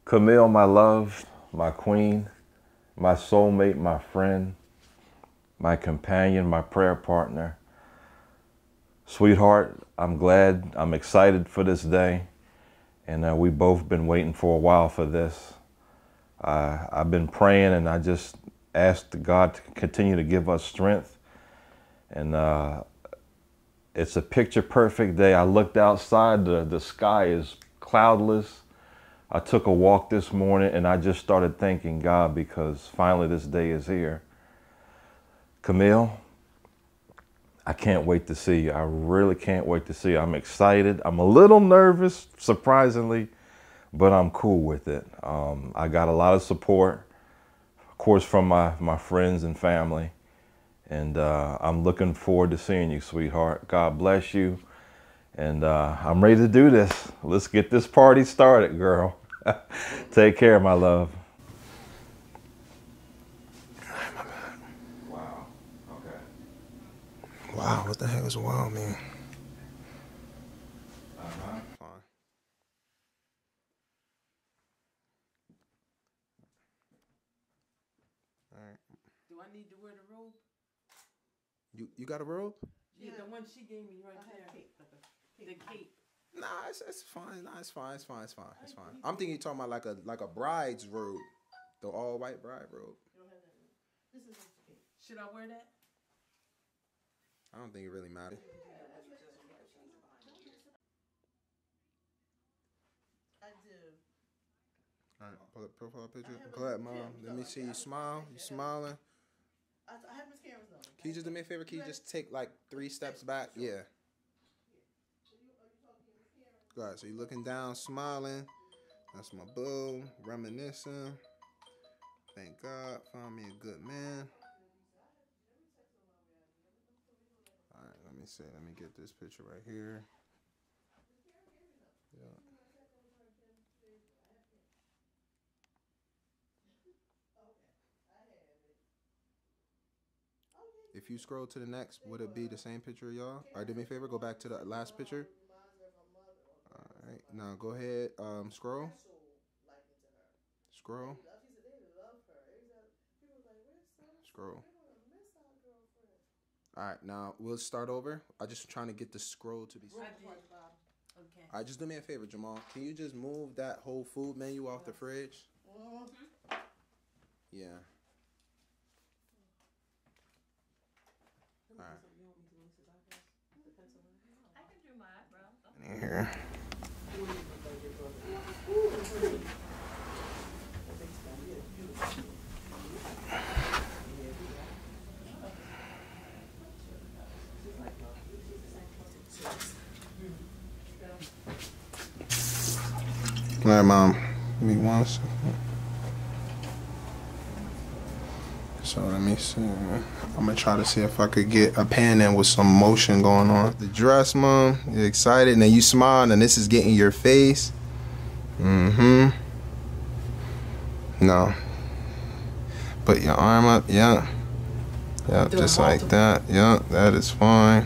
Camille, my love, my queen, my soulmate, my friend, my companion, my prayer partner. Sweetheart, I'm excited for this day. And we've both been waiting for a while for this. I've been praying, and I just asked God to continue to give us strength. And it's a picture perfect day. I looked outside, the sky is cloudless. I took a walk this morning and I just started thanking God because finally this day is here. Camille, I can't wait to see you. I really can't wait to see you. I'm excited. I'm a little nervous, surprisingly, but I'm cool with it. I got a lot of support, of course, from my friends and family. And I'm looking forward to seeing you, sweetheart. God bless you. And I'm ready to do this. Let's get this party started, girl. Take care, my love. Wow. Okay. Wow, what the heck is wow, man? Fine. All right. Do I need to wear the robe? You got a robe? Yeah, the one she gave me right there. The cape. Nah, it's fine. Nah, it's fine. It's fine. I'm thinking you're talking about like a bride's robe, the all white bride robe. This is the cape. Should I wear that? I don't think it really matters. I do. All right, pull up profile picture. Go ahead, Mom. Let me see you smile. You smiling? I have Miss Cameron's number. Can you just do me a favor? Can you just take like 3 steps back? Yeah. Go ahead. So you're looking down, smiling. That's my boo. Reminiscing. Thank God. Found me a good man. All right. Let me see. Let me get this picture right here. Yeah. If you scroll to the next, would it be the same picture of y'all? All right, do me a favor, go back to the last picture. All right, now go ahead, scroll. Scroll. Scroll. All right, now we'll start over. I'm just trying to get the scroll to be. Okay. All right, just do me a favor, Jamal. Can you just move that whole food menu off the fridge? Yeah. All right. I can do my eyebrows. In here. All right, Mom. Give me 1 second. So let me see. I'm gonna try to see if I could get a pan in with some motion going on. The dress, Mom. You're excited. Now you smile, and this is getting your face. Mm-hmm. No. Put your arm up. Yeah. Yeah, just like that. Yeah, that is fine.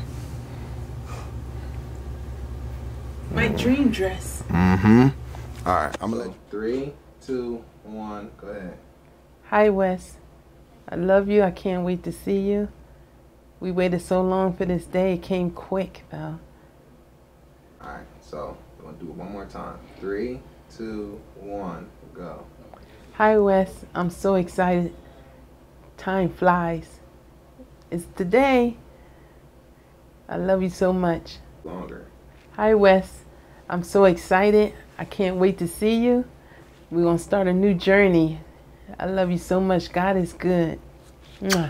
My dream dress. Mm-hmm. All right. I'm gonna let you. 3, 2, 1. Go ahead. Hi, Wes. I love you. I can't wait to see you. We waited so long for this day. It came quick, pal. All right, so we're gonna do it one more time. 3, 2, 1, go. Hi, Wes. I'm so excited. Time flies. It's today. I love you so much. Longer. Hi, Wes. I'm so excited. I can't wait to see you. We're gonna start a new journey. I love you so much. God is good. Mwah.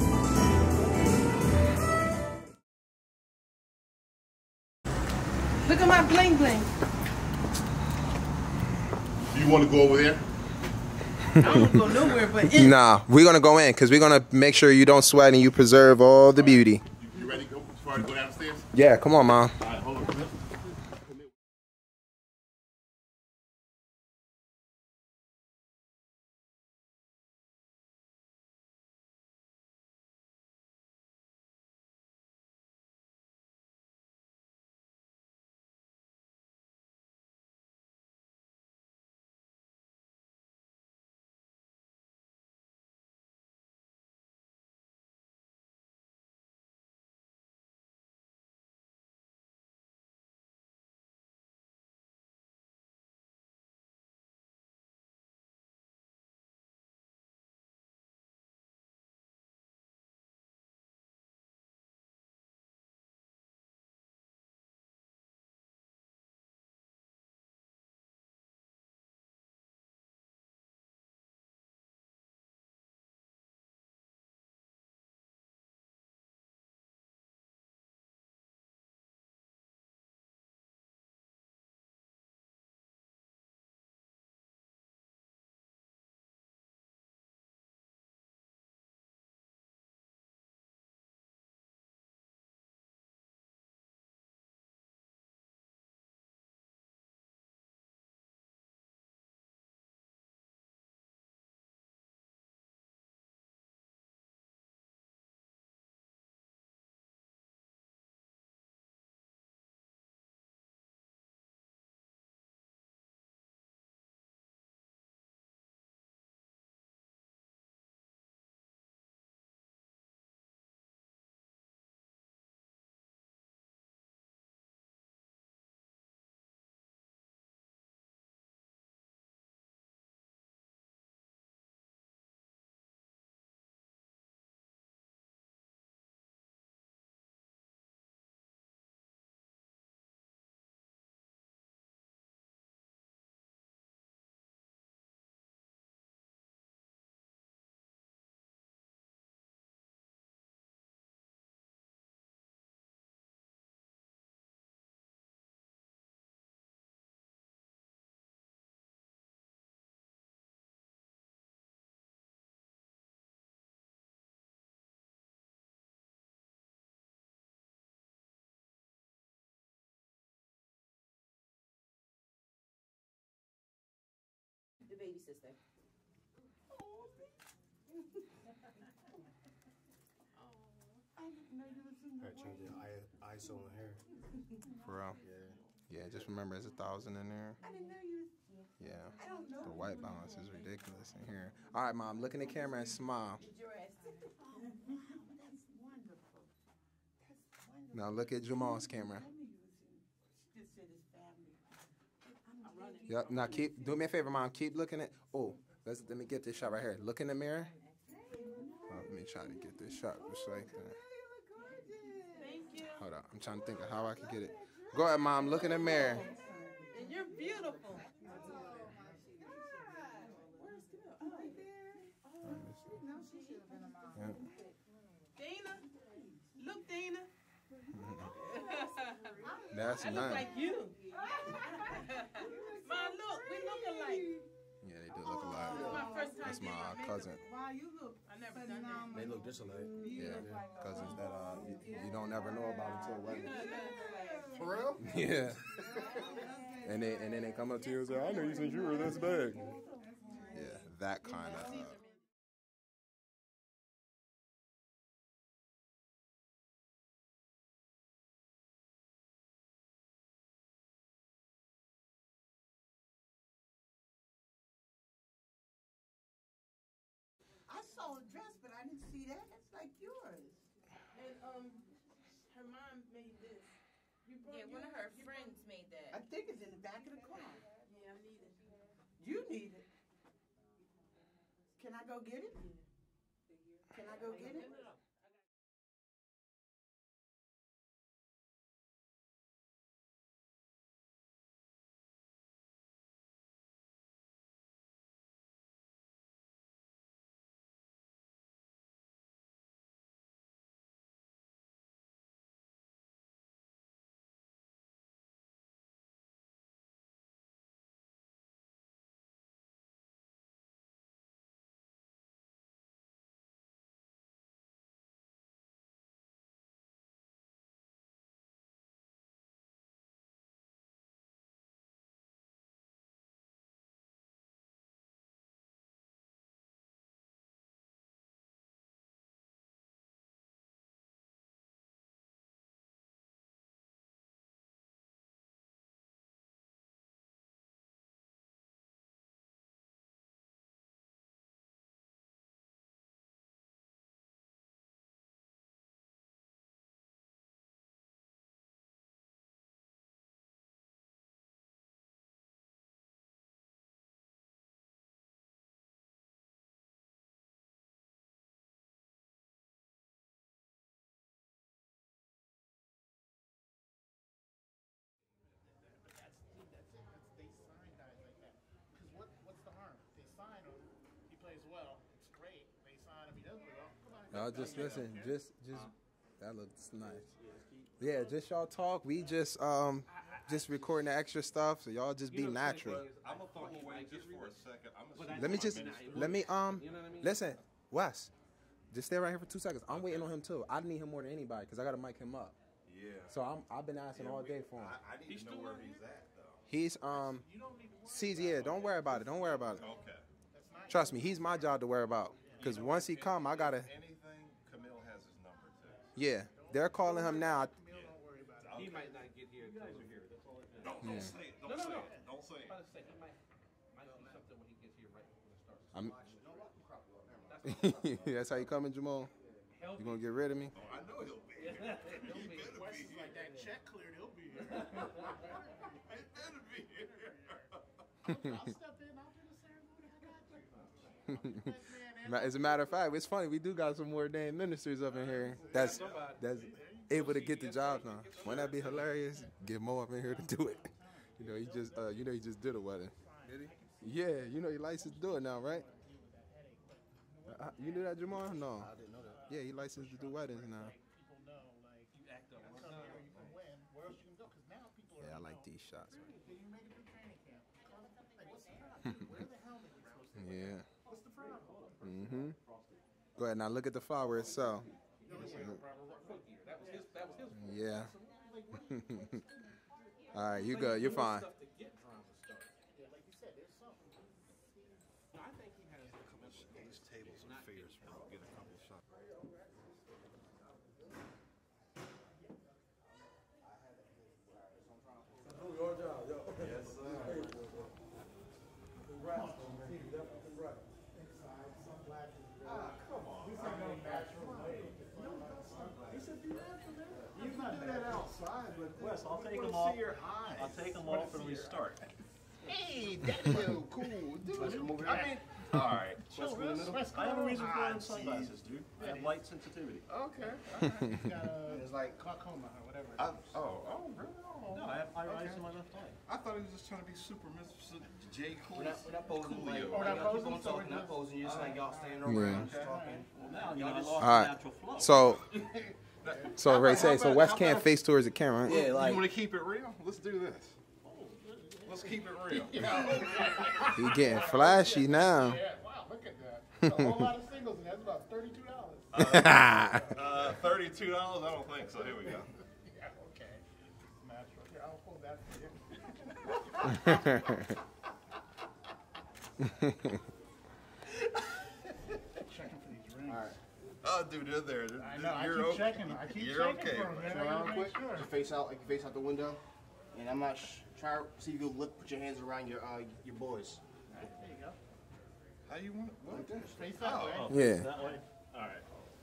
Look Look at my bling bling. Do you want to go over there? I don't go nowhere but in. Nah, we're gonna go in because we're gonna make sure you don't sweat and you preserve all the beauty. You ready to go? As far as go downstairs? Yeah, come on, Mom. All right, hold on. The baby sister. Change the ISO on hair. For real. Yeah. Yeah, just remember there's 1,000 in there. I didn't know you. Yeah. The white balance is ridiculous in here. All right, Mom, look in the camera and smile. Dressed. Oh, wow, that's wonderful. That's wonderful. Now look at Jamal's camera. Told me you was just said his family. I'm running. Yep. Now do me a favor, Mom. Keep looking at. Oh, let me get this shot right here. Look in the mirror. Let me try to get this shot just like that. Hold on. I'm trying to think of how I can get it. Go ahead, Mom. Look in the mirror. And you're beautiful. Yeah. Dana. Look, Dana. That's I look nice. like you. Ma, look, we look alike. Yeah, they do look alike. This is my first time That's getting my makeup. cousin. Wow, you look I never done that. They look just alike. Yeah, cousins that you don't never know about until wedding. For real? Yeah. And then they come up to you and say, "I know you since you were this big." Yeah, that kind of. I saw a dress, but I didn't see that. That's like yours. And her mom made this. Yeah, one of her friends made I that. think it's in the back of the car. Yeah, I need it. You need it. Can I go get it? Can I go get it? Y'all just listen. Just that looks nice. Yeah, just y'all talk. We just recording the extra stuff, so y'all just be natural. I'm gonna throw away just for a second. Listen, Wes. Just stay right here for 2 seconds. I'm waiting on him too. I need him more than anybody because I gotta mic him up. Yeah. So I've been asking all day for him. I need to know where he's at though. He's yeah. Don't worry about it. Don't worry about it. Okay. Trust me, he's my job to worry about. Because once he come, I gotta. Anything, Camille has his number too. Yeah, they're calling him now. He might not get here until we're here. That's all it is. Don't say it. Don't say it. Don't say it. I was about to say, he might do something when he gets here right before it starts. That's how you coming, Jamal? You gonna get rid of me? Oh, I know he'll be here. He better be here. Like that check cleared, he'll be here. He better be here. I'll step in. I'll do the ceremony. I got you. As a matter of fact, it's funny. We do got some more damn ministers up in here. That's able to get the job done. Wouldn't that be hilarious? Get Mo up in here to do it. He just did a wedding. Did he? Yeah, he licensed to do it now, right? You knew that, Jamal? No. I didn't know that. Yeah, he licensed to do weddings now. People know, like, you act up. Come here, you can win. Where else you can go? Because now people are. Yeah, I like these shots. Can you make it through training camp? Like, what's the problem? Wear the helmet you're supposed to wear. Yeah. What's the problem? Mm-hmm. Go ahead now. Look at the flower itself. Yeah. All right, you good. You're fine. Yeah, like you said, there's something. I think he has These tables are fierce. We'll get a couple shots. Yes, sir. You can do that outside, but Wes, I'll take them see off. your eyes. I'll take them off and restart. Hey, Daddy-o, cool, dude. I mean, All right. chill, Wes, I have a reason for wearing Ah, sunglasses, dude. I have light sensitivity. Okay, all right. You got it's like glaucoma or whatever. Really? No, I have iritis in my left eye. I thought he was just trying to be super Mr. J. Cool. We're not posing like, Coolio. we're not y'all keep posing, on so talking, we're not posing. You're just like y'all standing Yeah. around just talking. Well, now, I lost All the right. natural flow. So Ray say, so Wes can't face towards the camera, right? Yeah, You like want to keep it real? Let's do this. Let's keep it real. He getting flashy now. Yeah, wow, look at that. A whole lot of singles, and that's about $32. $32. I don't think so. Here we go. Yeah, okay. Natural. Here, I'll hold that for you. Checking for these rings. all right. Oh, dude, they're there. I know. You're I keep checking. I keep You're checking okay. for them, man. Turn I around gotta quick. make sure. Just face out, like you face out the window. And I'm not try to see if you can look. Put your hands around your boys. There you go. How you want it? What? Just face that way. Yeah. That way? All right.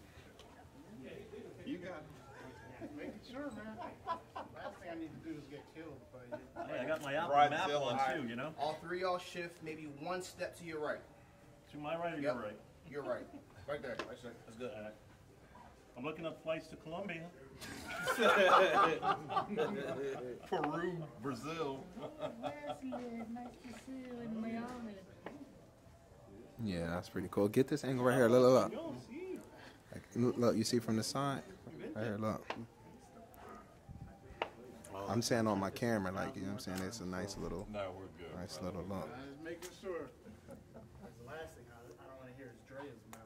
You got it. Making sure, man. Last thing I need to do is get killed. But Hey, I got my Right, map Dylan. on too, you know? All three y'all shift maybe one step to your right. To my right or Yep. your right? You're right. Right there. Right there. That's good. All right. I'm looking up flights to Colombia. Peru, Brazil. nice to see you in Miami. Yeah, that's pretty cool. Get this angle right here. Look. Look, you see from the side? Right here, look. I'm saying on my camera, like, you know what I'm saying? It's a nice little No, we're good. look. I was making sure. That's the last thing I don't want to hear is Dre's mouth.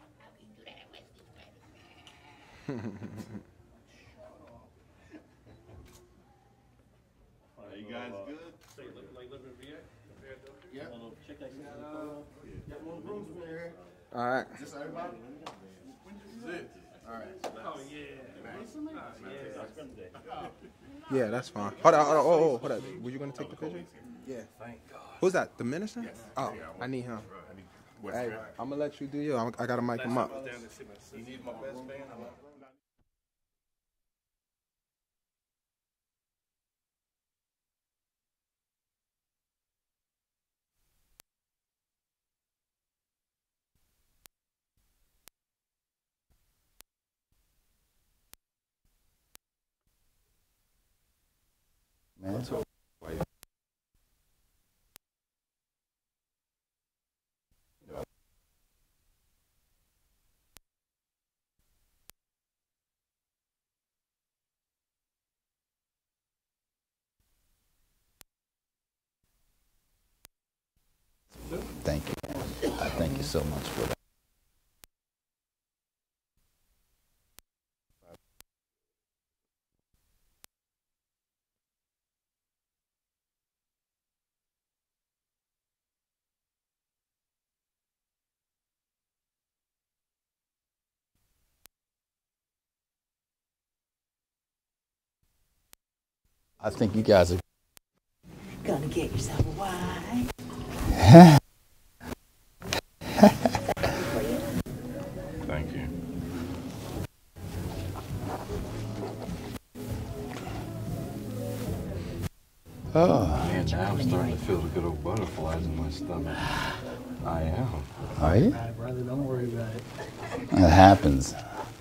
Are you guys good? Like living in VA? Yep. A little chick I see in the photo. Got more rooms in there. All right. Is this everybody? All right. Oh, yeah. Yeah, spend the day. Yeah, that's fine. Hold on. Oh, hold on. Were you going to take the picture? Yeah. Thank God. Who's that? The minister? Oh, I need him. Hey, I'm going to let you do you. I got to mic him up. You need my best man? Man. thank you. I thank you so much for that. I think you guys are Gonna get yourself a wife. Thank you. Oh. Man, now I'm starting to feel the good old butterflies in my stomach. I am. Are you? Brother, don't worry about it. That happens.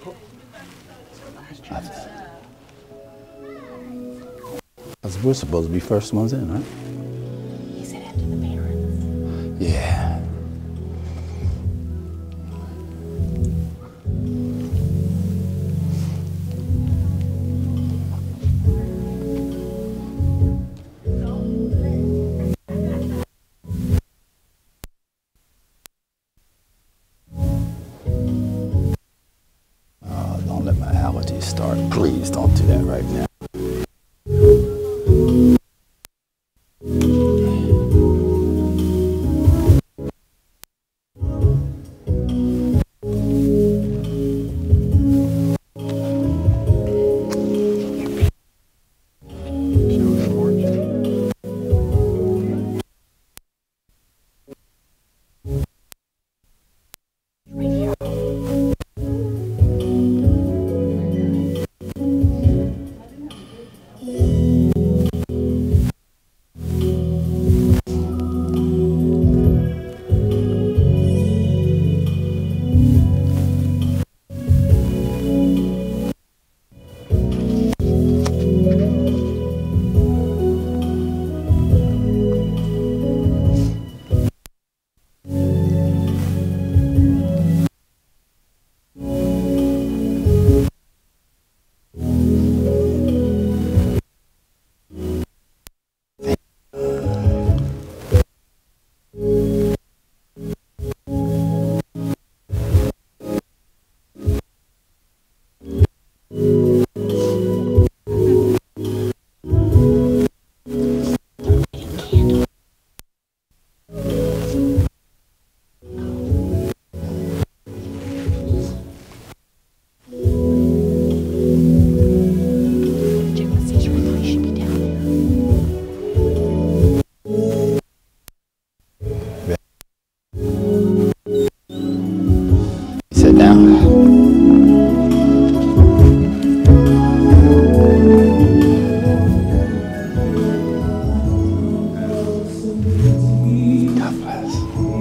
We're supposed to be first ones in, right? He said after the parents. Yeah. Oh, don't let my allergies start. Please don't do that right now. Sit down. God bless.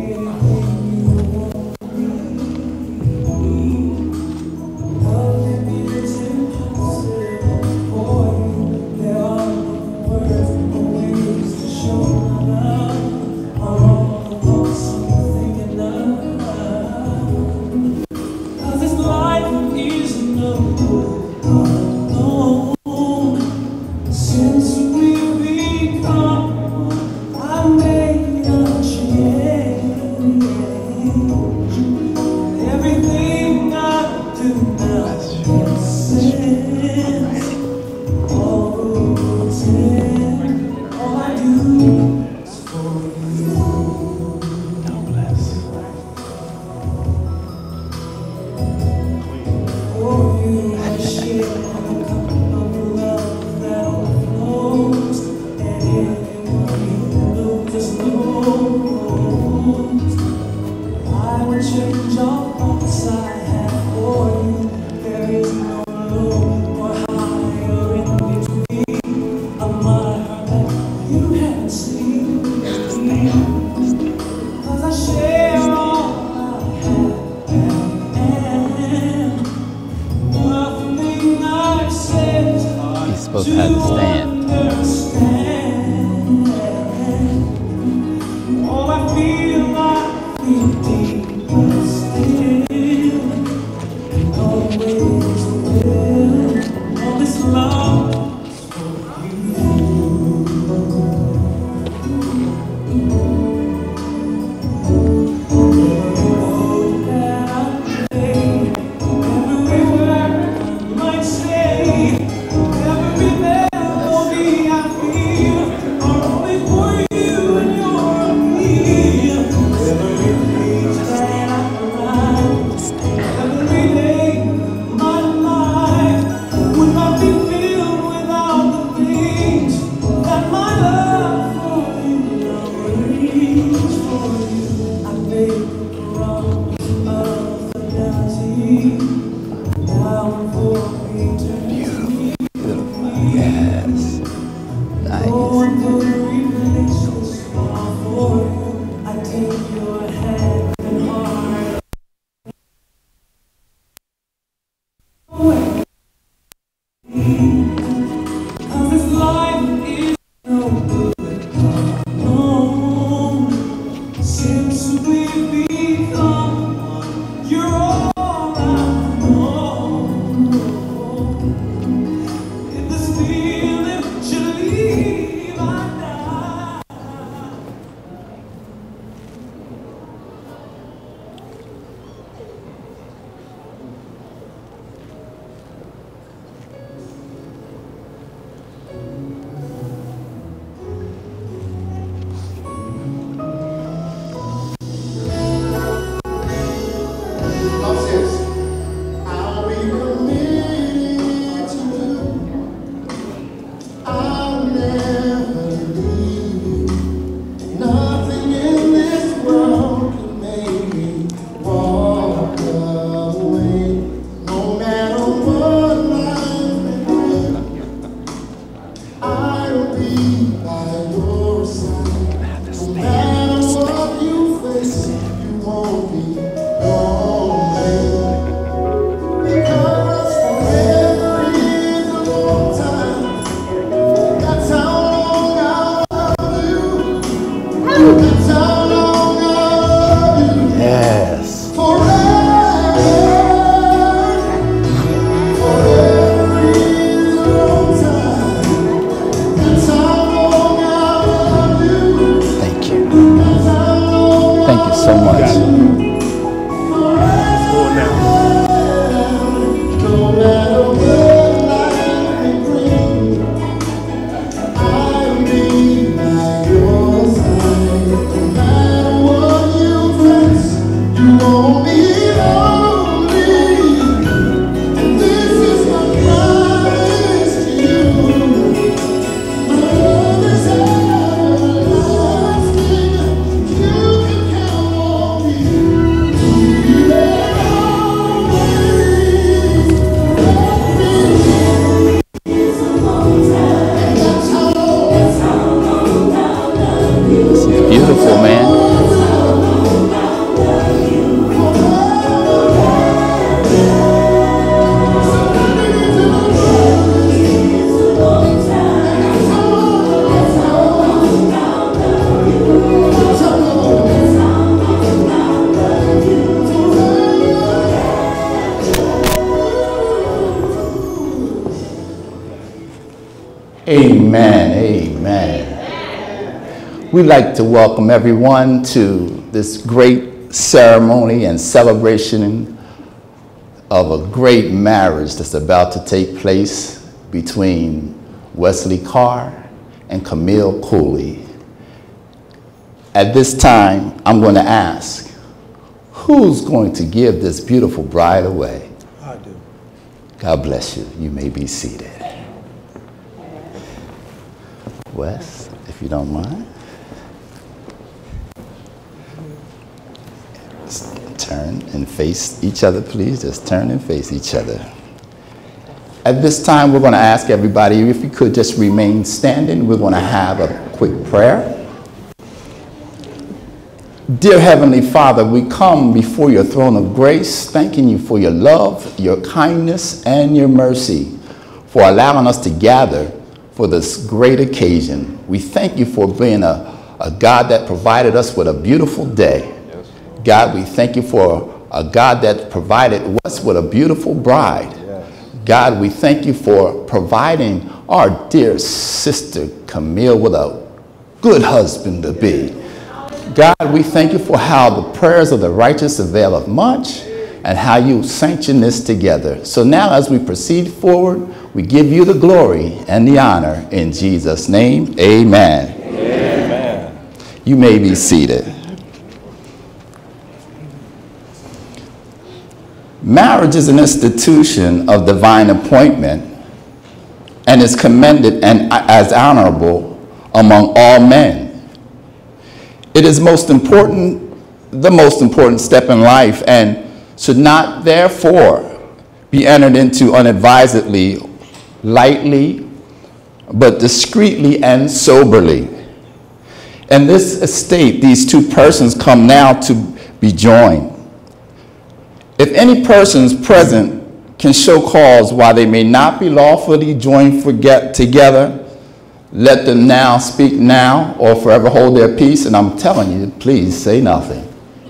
Since we've become, I made a change. Everything I do now makes sense. All the routine, all I do is for you. God bless. For you, I share a cup of love that overflows, and anyone you know just knows. I would change all thoughts I have for you. There is no low or higher in between. A mind that you haven't seen. 'Cause I share all I have and nothing I've said is hard He's supposed to have to stand. understand. We'd like to welcome everyone to this great ceremony and celebration of a great marriage that's about to take place between Wesley Carr and Camille Cooley. At this time, I'm going to ask, who's going to give this beautiful bride away? I do. God bless you. You may be seated. Wes, if you don't mind. Just turn and face each other, please. Just turn and face each other. At this time, we're going to ask everybody if you could just remain standing. We're going to have a quick prayer. Dear Heavenly Father, we come before your throne of grace, thanking you for your love, your kindness, and your mercy, for allowing us to gather for this great occasion. We thank you for being a God that provided us with a beautiful day. Yes. God, we thank you for a God that provided us with a beautiful bride. Yes. God, we thank you for providing our dear sister Camille with a good husband to be. God, we thank you for how the prayers of the righteous availeth much and how you sanction this together. So now as we proceed forward, we give you the glory and the honor in Jesus' name. Amen. Amen. You may be seated. Marriage is an institution of divine appointment and is commended and as honorable among all men. It is the most important step in life and should not therefore be entered into unadvisedly, lightly, but discreetly and soberly. In this estate, these two persons come now to be joined. If any persons present can show cause why they may not be lawfully joined together, let them now speak now or forever hold their peace. And I'm telling you, please say nothing.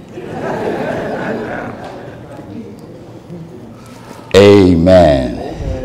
Amen.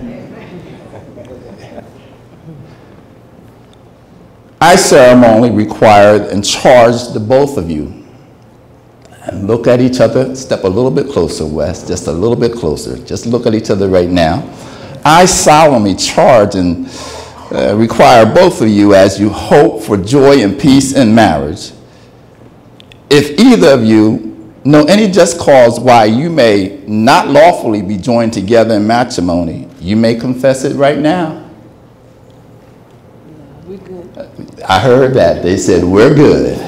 I ceremonially required and charged the both of you. And look at each other. Step a little bit closer, Wes. Just a little bit closer. Just look at each other right now. I solemnly charge and require both of you as you hope for joy and peace in marriage. If either of you know any just cause why you may not lawfully be joined together in matrimony, you may confess it right now. We're good. I heard that. They said, we're good.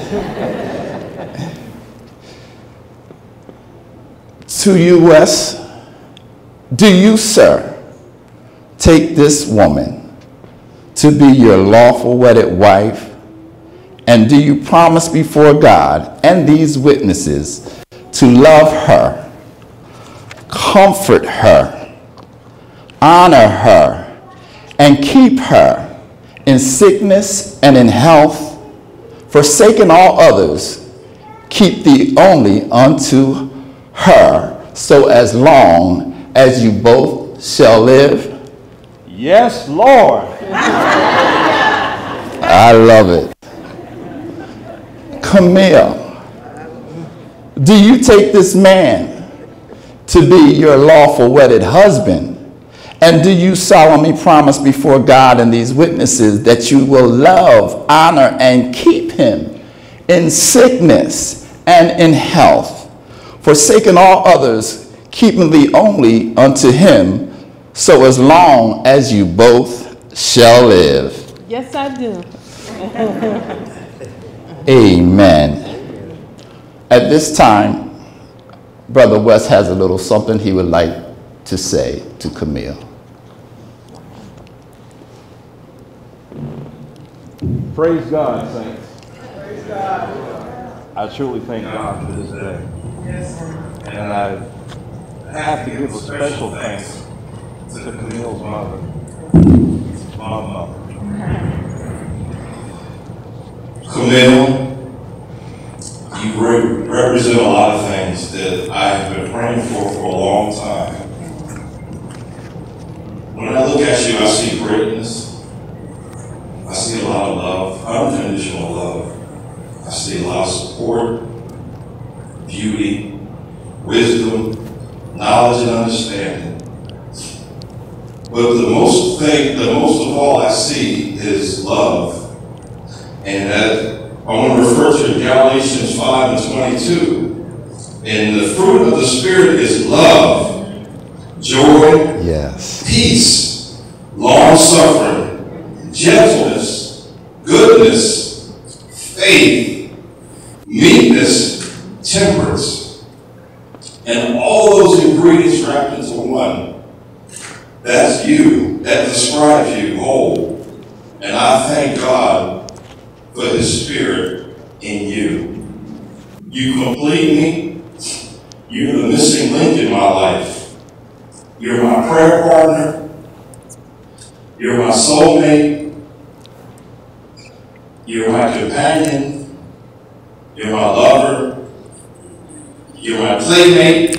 To you, Wes, do you, sir, take this woman to be your lawful wedded wife, and do you promise before God and these witnesses to love her, comfort her, honor her, and keep her in sickness and in health, forsaking all others, keep thee only unto her, so as long as you both shall live? Yes, Lord. I love it. Camille, do you take this man to be your lawful wedded husband? And do you solemnly promise before God and these witnesses that you will love, honor, and keep him in sickness and in health, forsaking all others, keeping thee only unto him, so as long as you both shall live? Yes, I do. Amen. At this time, Brother West has a little something he would like to say to Camille. Praise God, saints. Praise God. I truly thank God for this day. And I have to give a special thanks to Camille's mother, my mother. Camille, you represent a lot of things that I have been praying for a long time. When I look at you, I see greatness. I see a lot of love, unconditional love. see a lot of support, beauty, wisdom, knowledge, and understanding. But the most of all I see is love. And that I want to refer to Galatians 5:22. And the fruit of the Spirit is love, joy, yes, peace, long-suffering, gentleness, goodness, faith, meekness, temperance. And all those ingredients wrapped into one. That's you. That describes you whole. And I thank God for His Spirit in you. You complete me. You're the missing link in my life. You're my prayer partner. You're my soulmate. You're my companion. You're my lover. You're my playmate.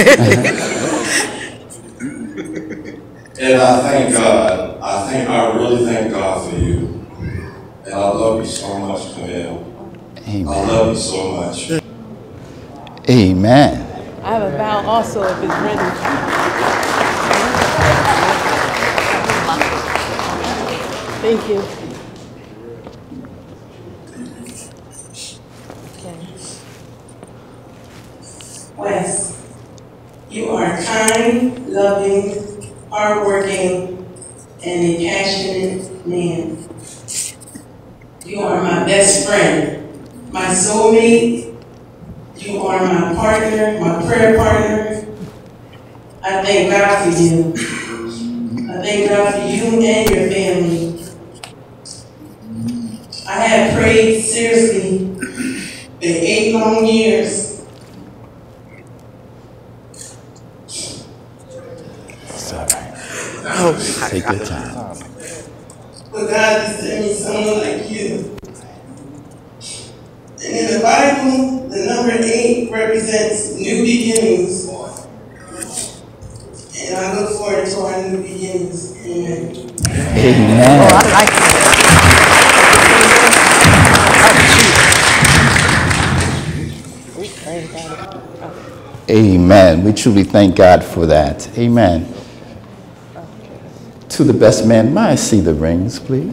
And I thank God. I really thank God for you. And I love you so much, Camille. Amen. I love you so much. Amen. I have a vow also if it's ready. Thank you. Wes, you are kind, loving, hardworking, and a passionate man. You are my best friend, my soulmate. You are my partner, my prayer partner. I thank God for you. I thank God for you and your family. I have prayed seriously for 8 long years. Sorry. Oh, take your time. For God to send me someone like you. And in the Bible, the number 8 represents new beginnings. And I look forward to our new beginnings. Amen. Amen. Oh, I like Amen. We truly thank God for that. Amen. To the best man, may I see the rings, please?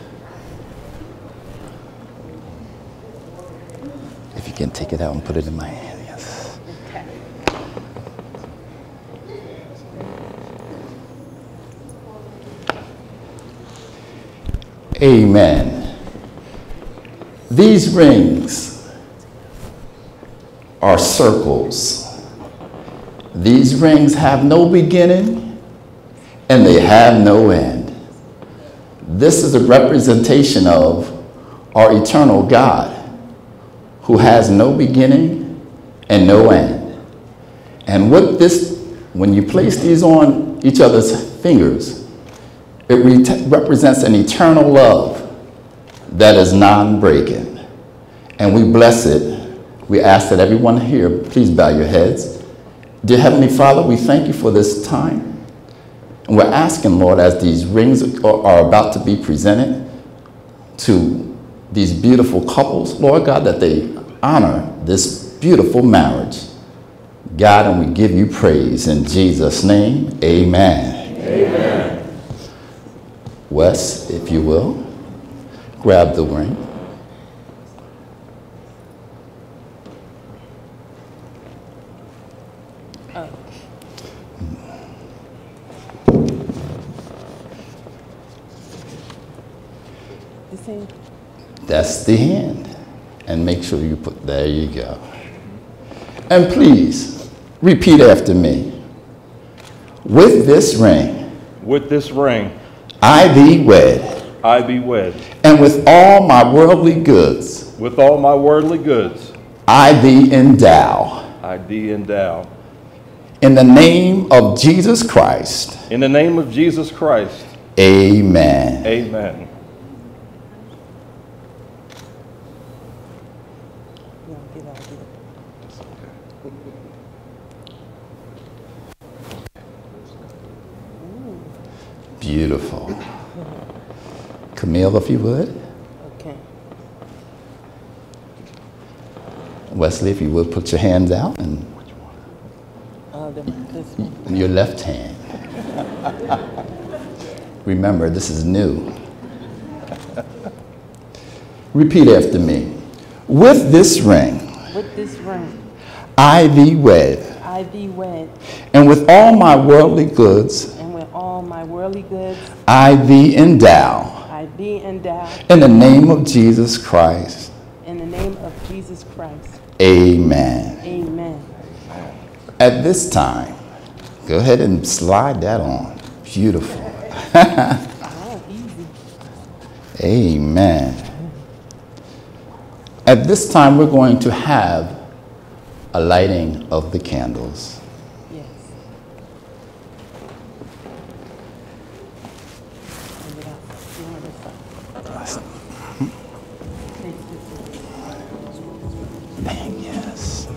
If you can take it out and put it in my hand, yes. Amen. These rings are circles. These rings have no beginning and they have no end. This is a representation of our eternal God who has no beginning and no end. And with this, when you place these on each other's fingers, it represents an eternal love that is non-breaking. And we bless it. We ask that everyone here, please bow your heads. Dear Heavenly Father, we thank you for this time. And we're asking, Lord, as these rings are about to be presented to these beautiful couples, Lord God, that they honor this beautiful marriage. God, and we give you praise in Jesus' name, amen. Amen. Wes, if you will, grab the ring. That's the hand. And make sure you put, there you go. And please, repeat after me. With this ring. With this ring. I thee wed. I be wed. And with all my worldly goods. With all my worldly goods. I thee endow. I thee endow. In the name of Jesus Christ. In the name of Jesus Christ. Amen. Amen. Beautiful. Camille, if you would. Okay. Wesley, if you would put your hands out and your left hand. Remember, this is new. Repeat after me. With this ring, I thee wed. And with all my worldly goods, I thee endow. In the name of Jesus Christ. Amen. Amen. At this time, go ahead and slide that on. Beautiful. Amen. At this time, we're going to have a lighting of the candles. Yes. Yes.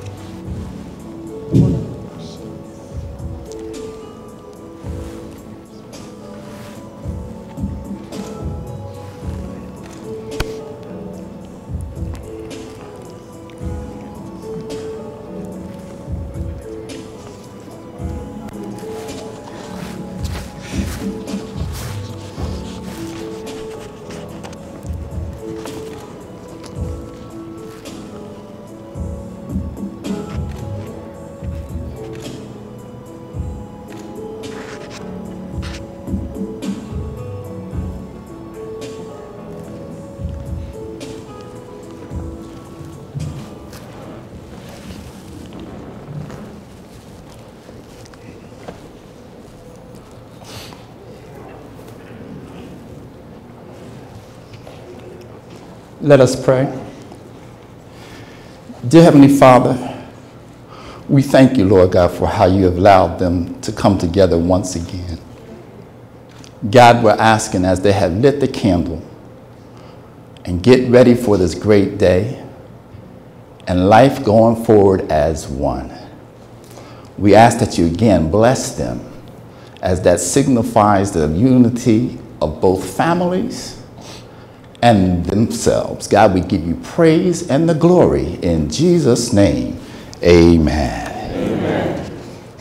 Let us pray. Dear Heavenly Father, we thank you, Lord God, for how you have allowed them to come together once again. God, we're asking as they have lit the candle and get ready for this great day and life going forward as one. We ask that you again bless them as that signifies the unity of both families and themselves. God, we give you praise and the glory in Jesus' name. Amen. Amen.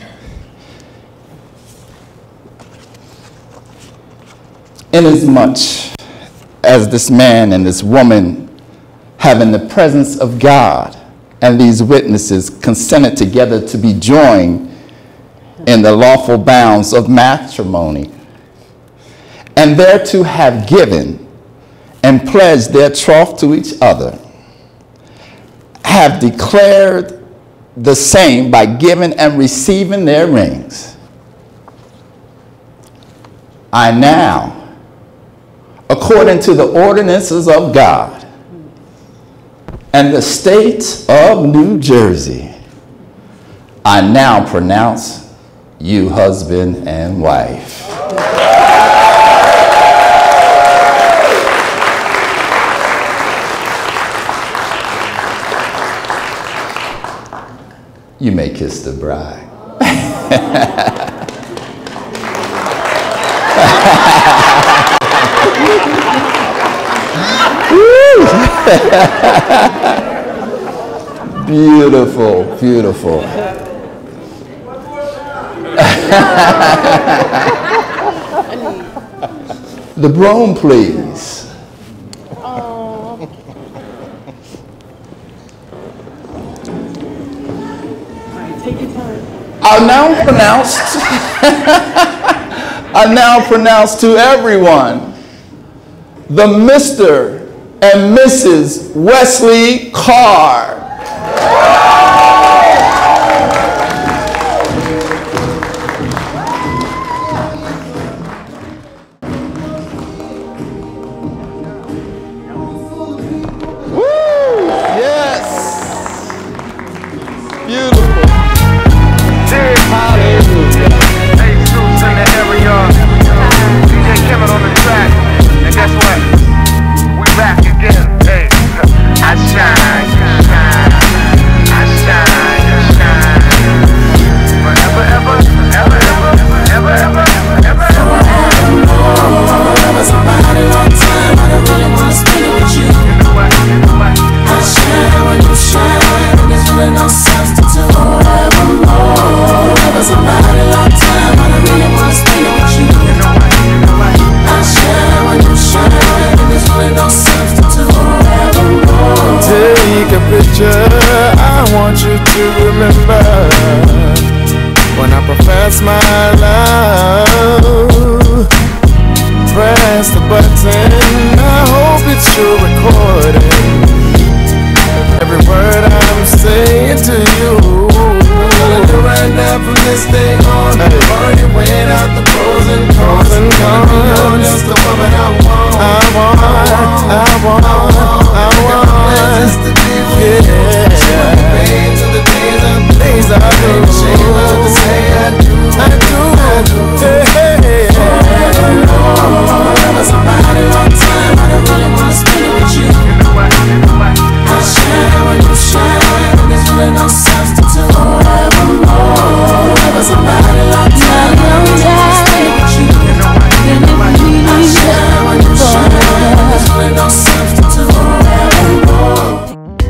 Inasmuch as this man and this woman have in the presence of God and these witnesses consented together to be joined in the lawful bounds of matrimony, and thereto have given and pledged their troth to each other, have declared the same by giving and receiving their rings. I now, according to the ordinances of God and the state of New Jersey, I now pronounce you husband and wife. You may kiss the bride. Beautiful, beautiful. The broom, please. I now pronounce to everyone the Mr. and Mrs. Wesley Carr. I shine, picture I want you to remember when I profess my love. Press the button, I hope it's your recording. Every word I'm saying to you. What I do right now from this day on, already weighing out the pros and cons. You're just the woman I want. Just to be with you. The pains of the days I do. Shame of to say I do. Somebody long time, I don't really wanna spend it with you. I shine when you shine, and there's really no substitute. Forevermore. Somebody long time, I don't really wanna spend it with you. I shine when you shine, and there's really no substitute. Forevermore.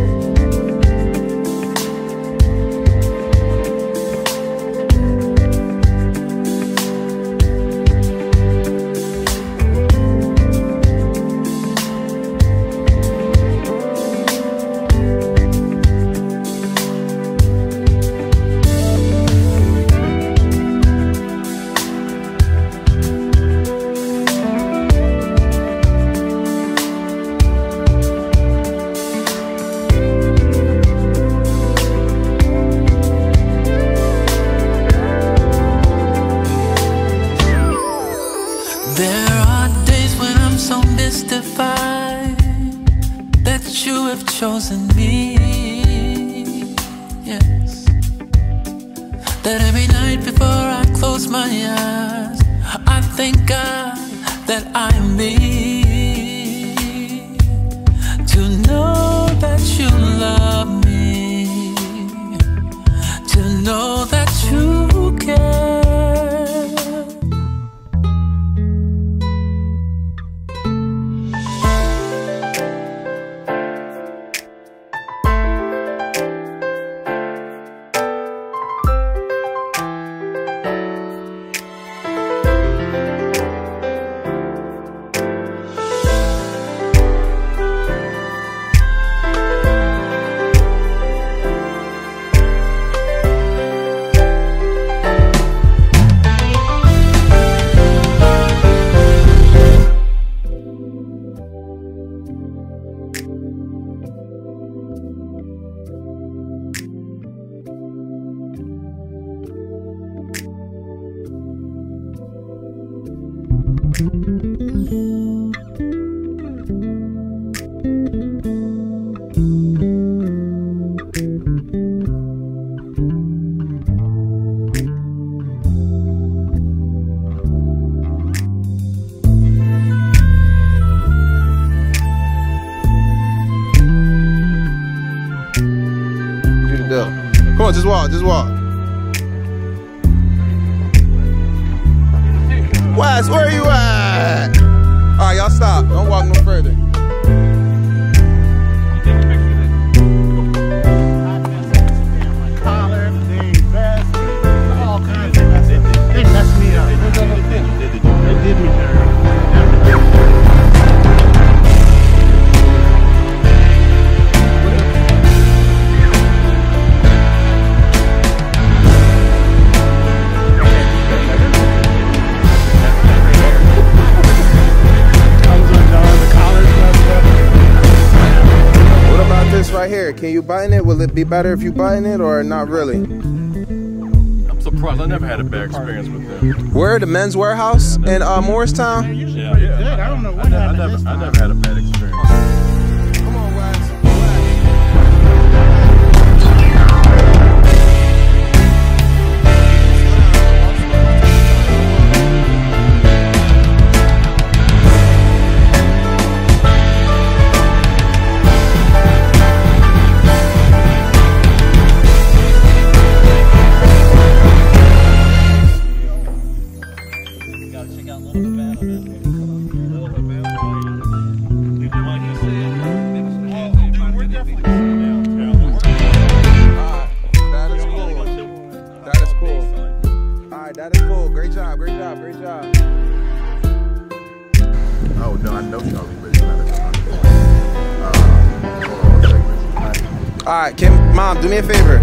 Chosen me, yes. That every night before I close my eyes, I thank God that I am me. To know that you love me, to know that you care. Come on, just walk, just walk. Wes, where you at? All right, y'all stop. Don't walk no further. They messed me up. They did me dirty. Right here, can you button it? Will it be better if you button it or not really? I'm surprised. I never had a bad experience with them. Where? The Men's Warehouse in Morristown? Yeah. I don't know what happened. I never had a bad experience. Come on, Wes. Check out Little Havana, man. Little Havana. Leave the mic right, Kim, Mom, do me a favor.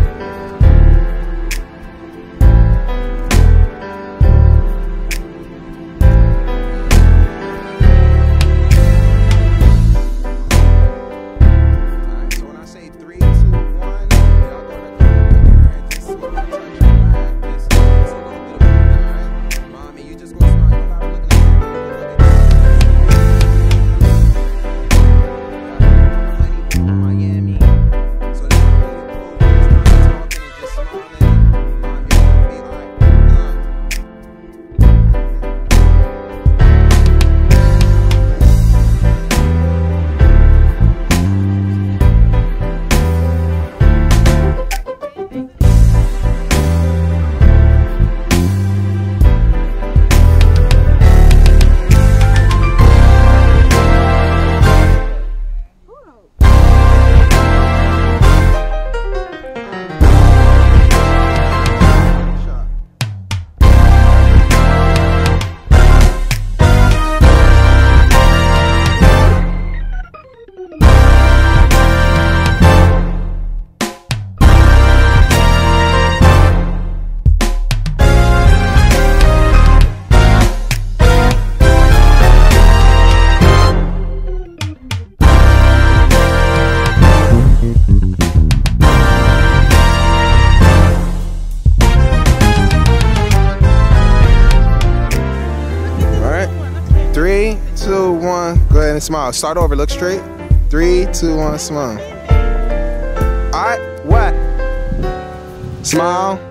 And smile. Start over. Look straight. 3, 2, 1. Smile. All right. What? Smile.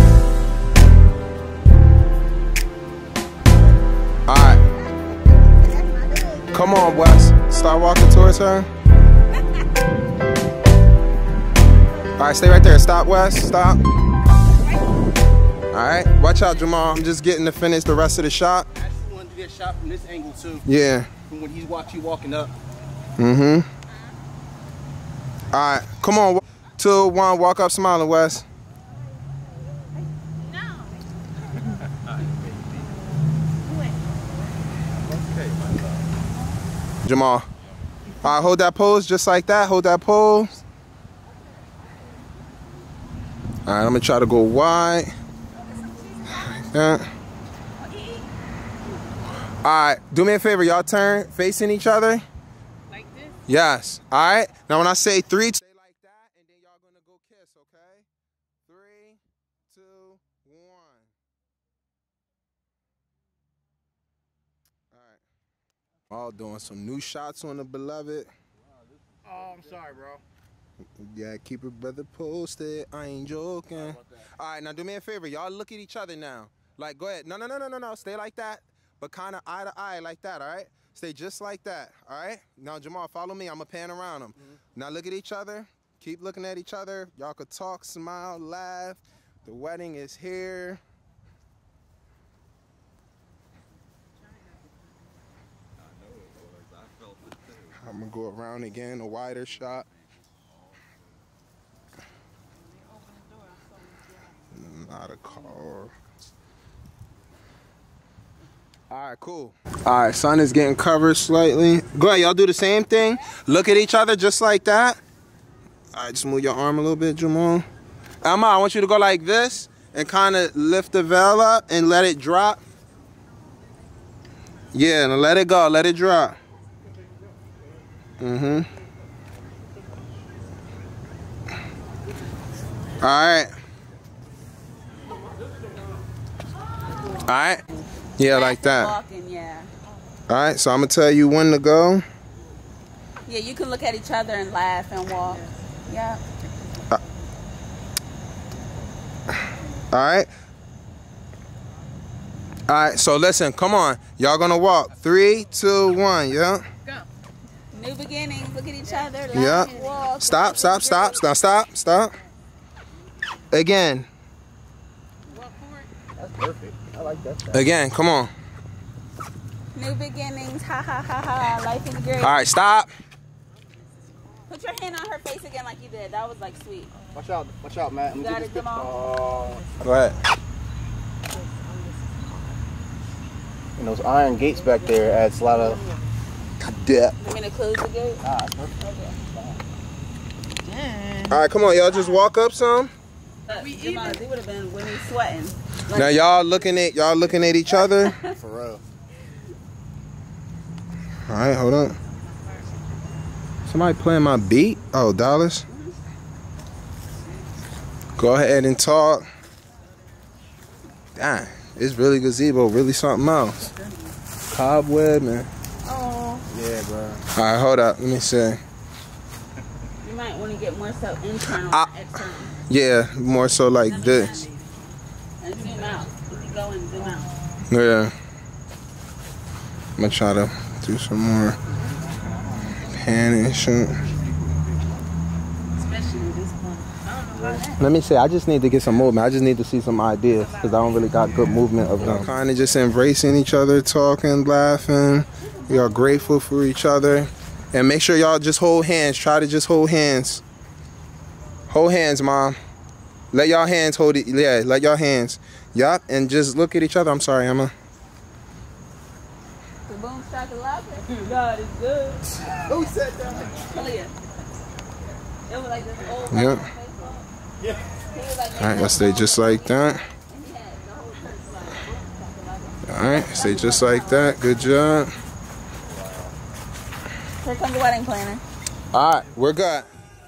All right. Come on, Wes. Start walking towards her. All right. Stay right there. Stop, Wes. Stop. All right. Watch out, Jamal. I'm just getting to finish the rest of the shot. I actually want to get a shot from this angle too. Yeah. From when he's walking up. Mm-hmm. All right, come on. 2, 1, walk up smiling, Wes. No. Jamal. All right, hold that pose just like that. Hold that pose. All right, I'm gonna try to go wide. Like that. All right, do me a favor, y'all turn facing each other. Like this? Yes. All right. Now when I say 3, stay like that, and then y'all gonna go kiss, okay? 3, 2, 1. All right. All doing some new shots on the beloved. Oh, I'm sorry, bro. Yeah, keep it brother posted. I ain't joking. All right, now do me a favor, y'all look at each other now. Like, go ahead. No. Stay like that. But kind of eye to eye like that, all right? Stay just like that, all right? Now, Jamal, follow me. I'm going to pan around them. Now, look at each other. Keep looking at each other. Y'all could talk, smile, laugh. The wedding is here. I'm going to go around again, a wider shot. Not a car. All right, cool. All right, sun is getting covered slightly. Go ahead, y'all do the same thing. Look at each other just like that. All right, just move your arm a little bit, Jamal. Emma, I want you to go like this and kind of lift the veil up and let it drop. Yeah, now let it go, let it drop. Mm-hmm. All right. All right. Yeah, like that. Walking, yeah. All right, so I'm gonna tell you when to go. Yeah, you can look at each other and laugh and walk. Yeah. All right. All right, so listen, come on. Y'all gonna walk. 3, 2, 1, yeah? Go. New beginnings. Look at each other. Laugh, Yeah. walk. Stop. Now stop. Again. That's perfect. I like that. Again, come on. New beginnings. Ha ha ha ha. Life is great. All right, stop. Put your hand on her face again like you did. That was like sweet. Watch out, Matt. You got it, Jamal. Go ahead. And those iron gates back there adds a lot of depth. I'm gonna close the gate. Ah, that's perfect. Okay. All right, come on, y'all. Just walk up some. He would have been when he's sweating. Now y'all looking at each other. For real. All right, hold on. Somebody playing my beat? Oh, Dallas. Go ahead and talk. Damn, it's really gazebo, really something else. Cobweb, man. Oh. Yeah, bro. All right, hold up. Let me see. You might want to get more so internal than external. Yeah, more so like this. And zoom out. If you go and zoom out. Yeah. I'm gonna try to do some more pan and shit. Especially this one. I don't know about that. Let me say, I just need to get some movement. I just need to see some ideas because I don't really got good movement of them. Kind of just embracing each other, talking, laughing. We are grateful for each other. And make sure y'all just hold hands. Try to just hold hands. Hold hands, Mom. Let y'all hands hold it. Yeah, let y'all hands. Yup, and just look at each other. I'm sorry, Emma. The boom started laughing. God is good. Who said that? Camille. It was like this old Yep. Yeah. Alright, let's stay just like that. Alright, stay just like that. Good job. Here comes the wedding planner. Alright, we're good.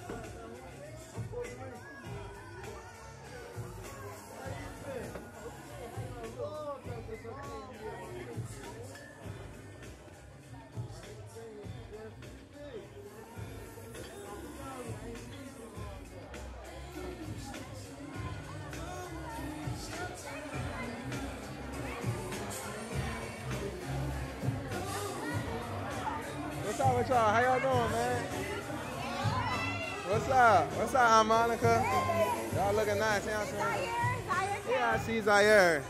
What's up with y'all? How y'all doing, man? What's up? What's up, Aunt Monica? Y'all looking nice. Yeah, I see Zaire.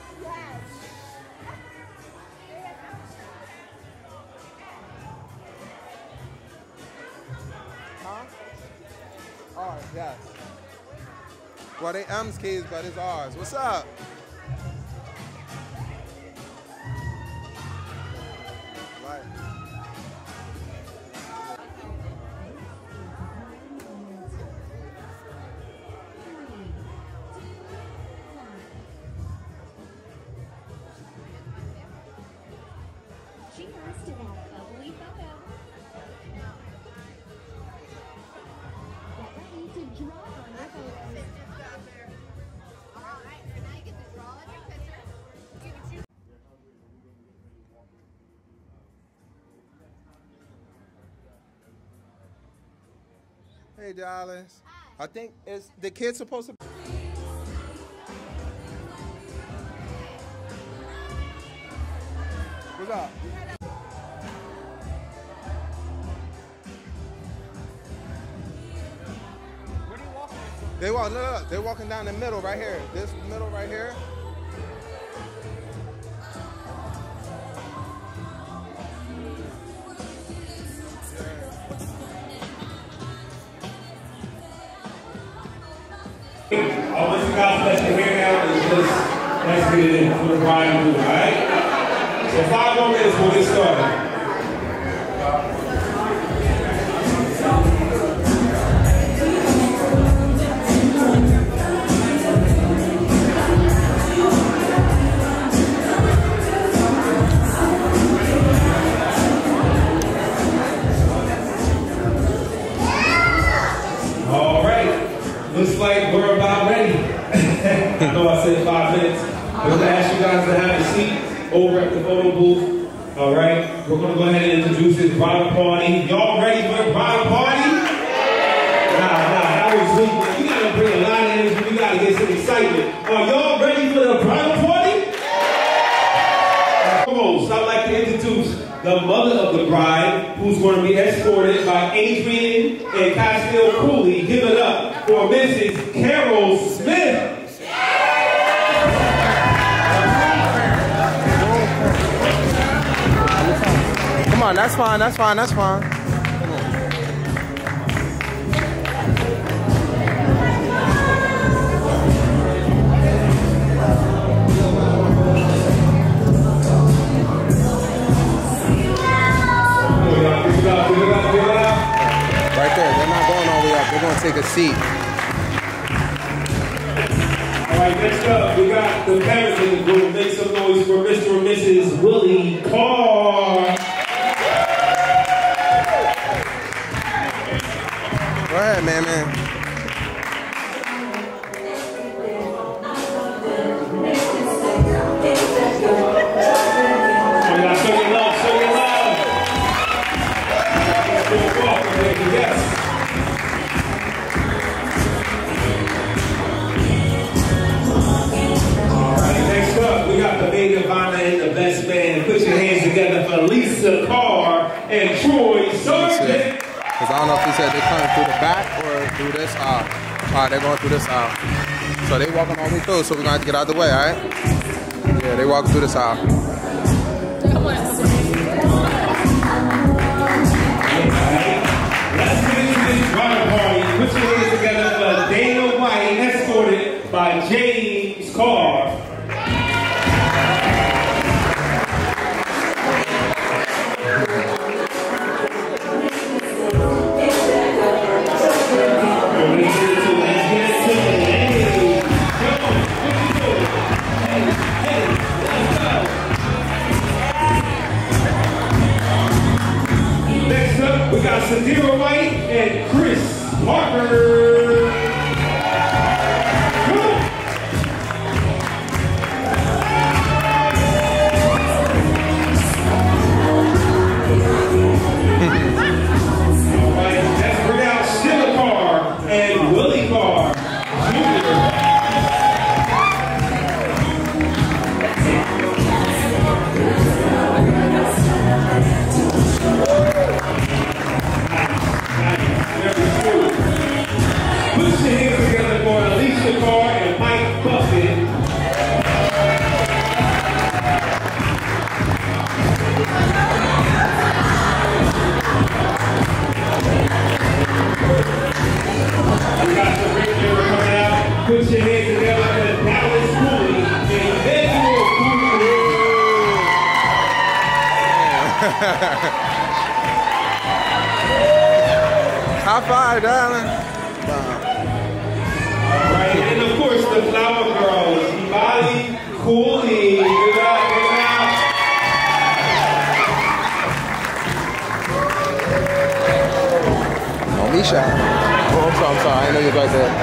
Huh? Ours, yes. Well, they M's kids, but it's ours. What's up? Right. Cheers to that bubbly photo. Get ready to draw on your photos. Alright, and now you get to draw on your picture. Hey, Dallas. I think is the kid supposed to. What's up? They walk. No. They're walking down the middle right here. This middle right here. I want you guys to let your hair down and just let's get it in for the bride and groom, alright? So 5 more minutes we'll get started. Looks like we're about ready. I know I said 5 minutes. I'm going to ask you guys to have a seat over at the photo booth. All right, we're going to go ahead and introduce this bridal party. Y'all ready for the bridal party? Nah, that was weak. You got to bring a lot of energy. We got to get some excitement. Are y'all ready for the bridal party? Come on, so I'd like to introduce the mother of the bride, who's going to be escorted by Adrian and Castile Cooley. Give it up for Mrs. Carol Smith. Come on, that's fine, that's fine, that's fine. Right there, they're not going all the way up. They're going to take a seat. right, next up, we got the parents in the group. Make some noise for Mr. and Mrs. Willie Carr. Go ahead, man. Show your love. Yes. All right, next up, we got the maid of honor and the best man. Put your hands together for Lisa Carr and Troy Sargent. Because I don't know if he said they're coming through the back or through this aisle. All right, they're going through this aisle. So they walking all the way through, so we're going to have to get out of the way, all right? Yeah, they walking through this aisle. Let's get into this bridal party. Put your hands together for Dana White, escorted by James Carr. Next up, we got Sadira White and Chris Parker. Come on. All right, let's bring out Sheila Carr and Willie Carr Jr. Put your hands together for Alicia Carr and Mike Buffett. We got the ring camera coming out. Put your hands together for Dallas Cooley and Edward Cooley. High five, darling. Alright, and of course the flower girls, Ibali Cooley. Good luck, good luck. Oh, Misha. Oh, I'm sorry. I didn't know you was right there.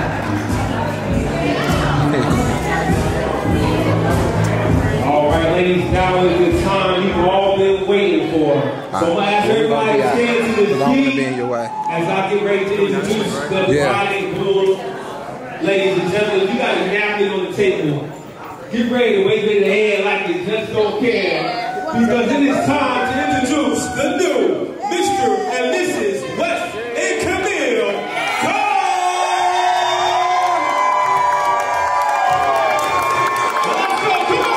Alright, ladies, now is the time you've all been waiting for. So I'm gonna ask everybody to stand to the feet as I get ready to introduce the bride and groom. Ladies and gentlemen, if you got a napkin on the table, get ready to wave in the hand like you just don't care. Because it is time to introduce the new Mr. and Mrs. West and Camille Carr. Let's go, come on.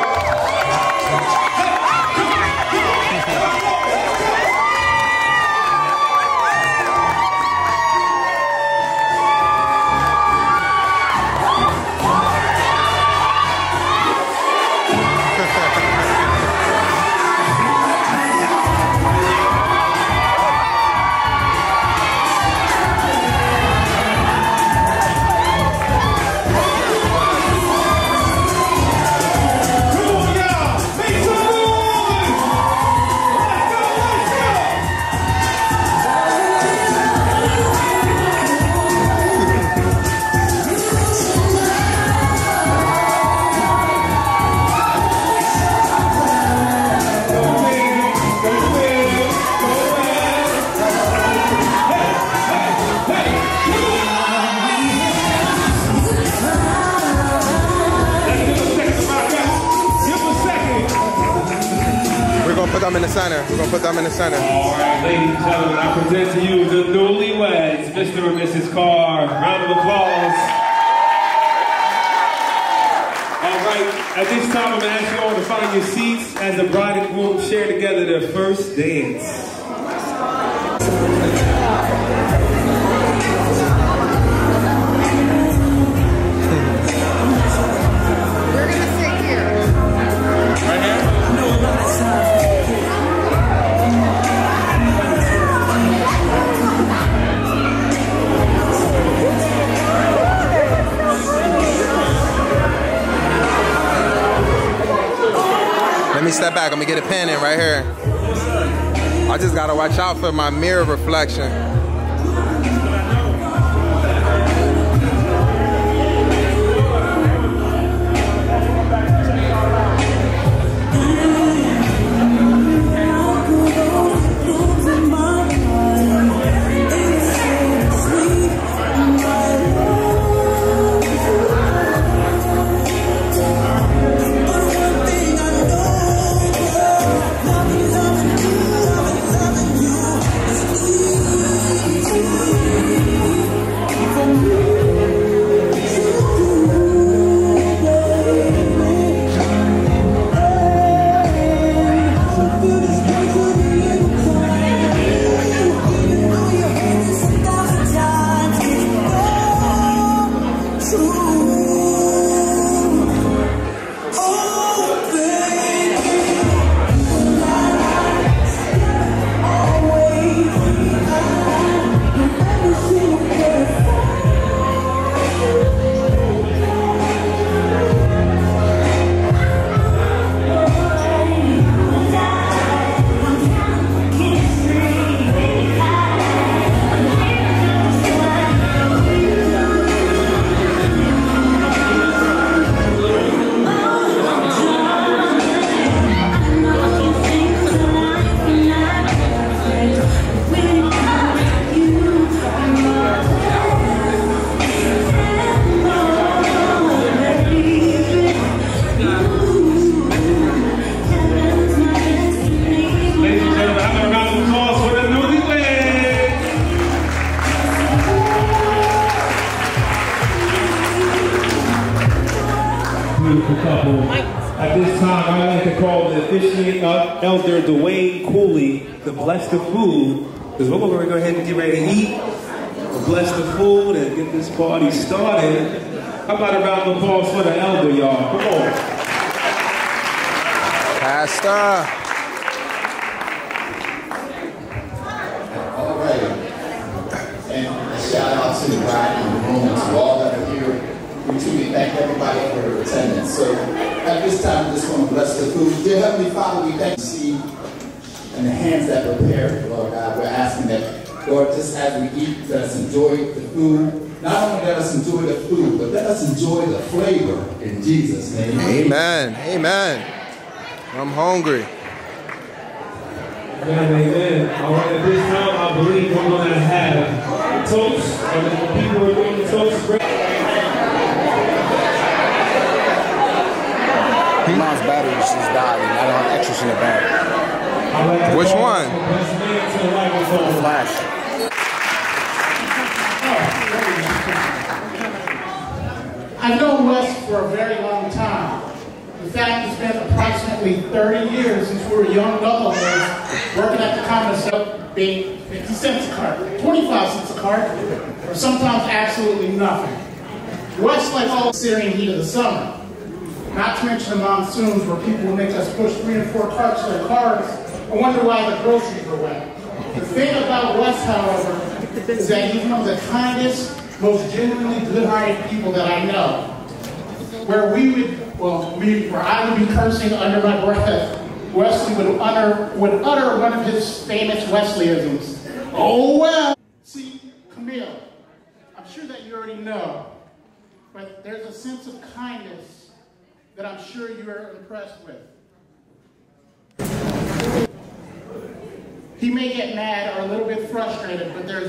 them in the center. We're gonna put them in the center. All right, ladies and gentlemen, I present to you the newlyweds, Mr. and Mrs. Carr. Round of applause. All right, at this time, I'm gonna ask you all to find your seats as the bride and groom share together their first dance. We're gonna sit here. Right here? step back. I'm gonna get a pen in right here. I just gotta watch out for my mirror reflection. At this time, I'd like to call the officiating Elder Dwayne Cooley to bless the food, because we're going to go ahead and get ready to eat. We'll bless the food and get this party started. How about a round of applause for the elder, y'all? Come on. Pastor. All right. And a shout out to the bride in the room and to all that are here. We truly thank everybody for their attendance. So at this time, we just want to bless the food. Dear Heavenly Father, we thank you and the hands that prepare, Lord God. We're asking that, Lord, just as we eat, let us enjoy the food. Not only let us enjoy the food, but let us enjoy the flavor in Jesus' name. Amen. Amen. I'm hungry. Amen, amen. All right, at this time, I believe we're going to have a toast. And the people who are doing the toast. Mom's battery just died, and I don't have extras in the bag. Which one? The Flash. I've known Wes for a very long time. In fact, it's been approximately 30 years since we were young knuckleheads working at the comic shop, being 50 cents a cart, 25 cents a cart, or sometimes absolutely nothing. Wes, like all the Syrian heat of the summer. Not to mention the monsoons where people will make us push 3 and 4 carts to their cars and wonder why the groceries are wet. The thing about Wes, however, is that he's one of the kindest, most genuinely good-hearted people that I know. Where I would be cursing under my breath, Wesley would utter one of his famous Wesleyisms. Oh well! See, Camille, I'm sure that you already know, but there's a sense of kindness that I'm sure you are impressed with. He may get mad or a little bit frustrated, but he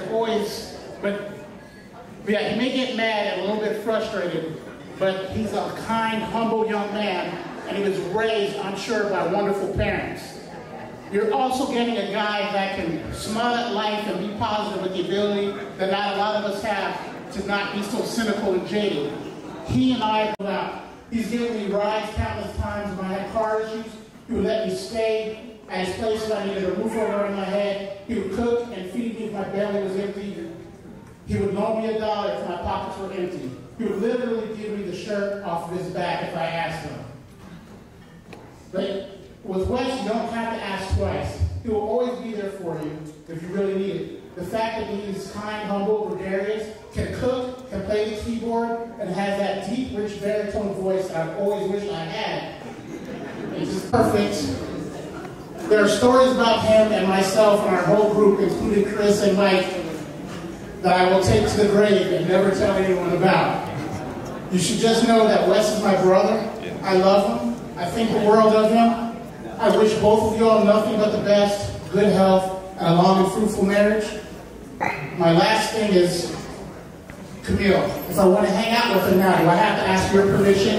may get mad and a little bit frustrated, but he's a kind, humble young man, and he was raised, I'm sure, by wonderful parents. You're also getting a guy that can smile at life and be positive with the ability that not a lot of us have to not be so cynical and jaded. He and I go out. He's given me rides countless times when I had car issues. He would let me stay at his place if I needed a roof over my head. He would cook and feed me if my belly was empty. He would loan me $1 if my pockets were empty. He would literally give me the shirt off of his back if I asked him. But with Wes, you don't have to ask twice. He will always be there for you if you really need it. The fact that he's kind, humble, gregarious, can cook, can play the keyboard, and has that deep, rich baritone voice that I've always wished I had. And He's perfect. There are stories about him and myself and our whole group, including Chris and Mike, that I will take to the grave and never tell anyone about. You should just know that Wes is my brother. I love him. I think the world of him. I wish both of y'all nothing but the best, good health, and a long and fruitful marriage. My last thing is, Camille, if I want to hang out with her now, do I have to ask your permission?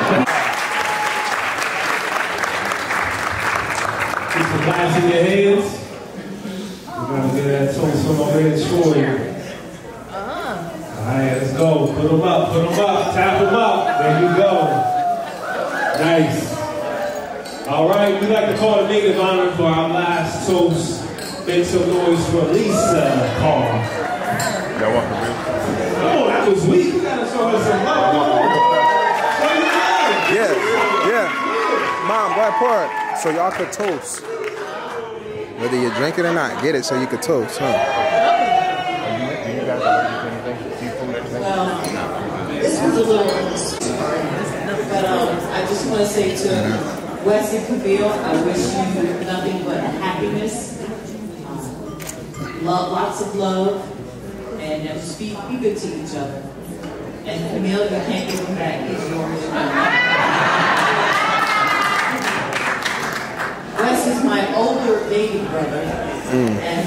Keep the glass in your hands. We're going to get that toast from over here for you. Alright, let's go. Put them up, tap them up. There you go. Nice. Alright, we like to call the maid of honor for our last toast. Make some noise for Lisa Carr. Y'all want to read? Oh, that was weak. We gotta show her some love. Yeah. Mom, go ahead, pour it. So y'all could toast. Whether you drink it or not, get it so you could toast, huh? This was a little but I just want to say to Wes and Camille, I wish you nothing but happiness, love, lots of love, and just be good to each other. And Camille, you can't give him back. He's yours. Wes is my older baby brother, and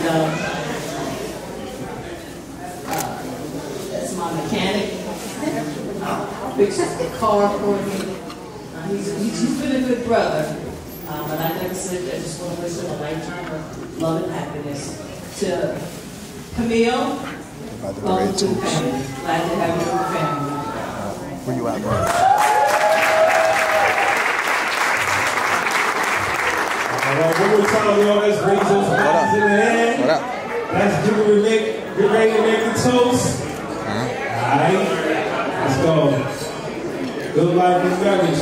that's my mechanic. Fixes the car for me. He's been a good brother. But I never said I just want to wish him a lifetime of love and happiness. To Camille, welcome to the family. Glad to have you in the family. Where you at, bro? Alright, one more time, y'all. Let's raise those glasses in the hand. What up? Let's get ready to make the toast. Alright, let's go. Good life and marriage.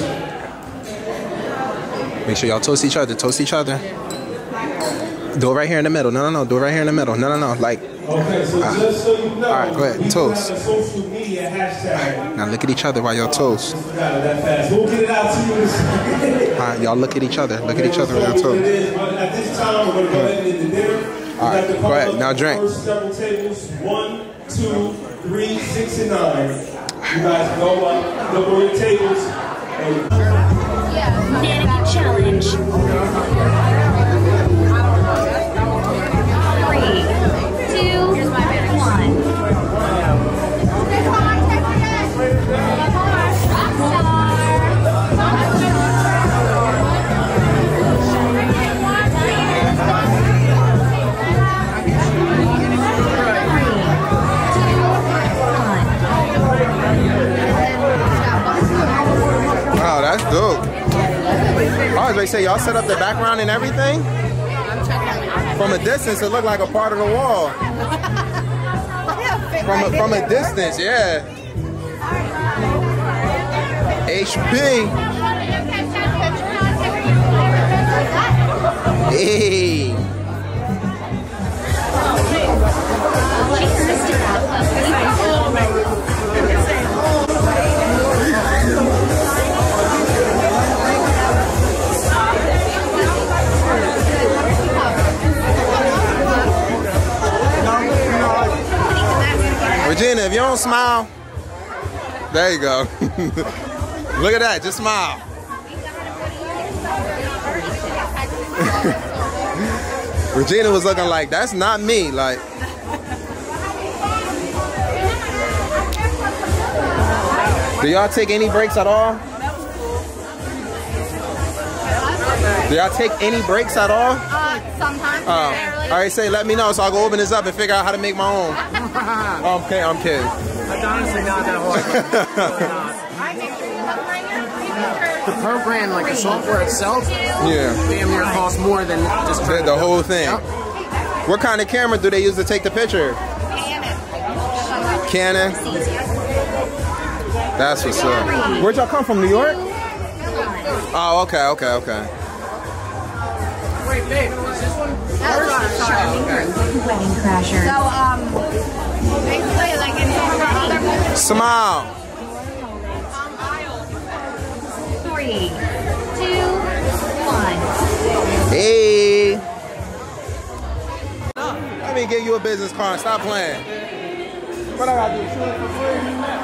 Make sure y'all toast each other. Toast each other. Do it right here in the middle. No. Do it right here in the middle. No. Like. Okay, so just so you know, all right, go ahead. Toast. Social media hashtag. Now look at each other while y'all toast. That fast. We'll get it out to you. All right, y'all look at each other. Look at each other while y'all toast. At this time, we're going to go ahead and end the dinner. All right, go ahead. Now drink. First several tables, 1, 2, 3, 6, and 9. You guys go up, look over your tables. Mannequin challenge. 3, 2, Wow, that's dope. I was ready to say, y'all set up the background and everything? From a distance, it looked like a part of the wall. From a distance, yeah. HP. Hey. Regina, if you don't smile, there you go. Look at that, just smile. Regina was looking like, that's not me. Like, do y'all take any breaks at all? Do y'all take any breaks at all? Sometimes. All right, say, let me know so I'll go open this up and figure out how to make my own. Okay, I'm kidding. It's honestly not that hard. The program, like the software itself, damn near costs more than just the whole thing. Yep. What kind of camera do they use to take the picture? Canon. That's what's up. Where'd y'all come from? New York? Oh, okay. Wait, babe, is this one? Wedding Crashers. So, basically, like in some of our other movies. Smile. 3, 2, Hey. Let me give you a business card. Stop playing. What I gotta do? Shoot it for free?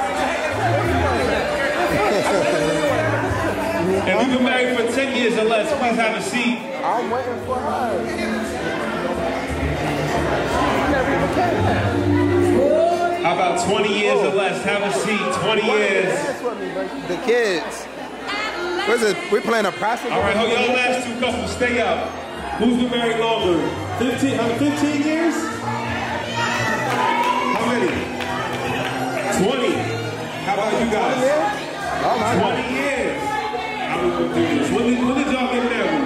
If you've been married for 10 years or less, please have a seat. I'm waiting for her. How about 20 years or less? Have a seat. 20 years. The kids. What's it? We're playing a process. All right, hold y'all last two couples. Stay up. Who's been married longer? 15 years? How many? 20. How about you guys? 20 years. I was going to do this. When did y'all get married?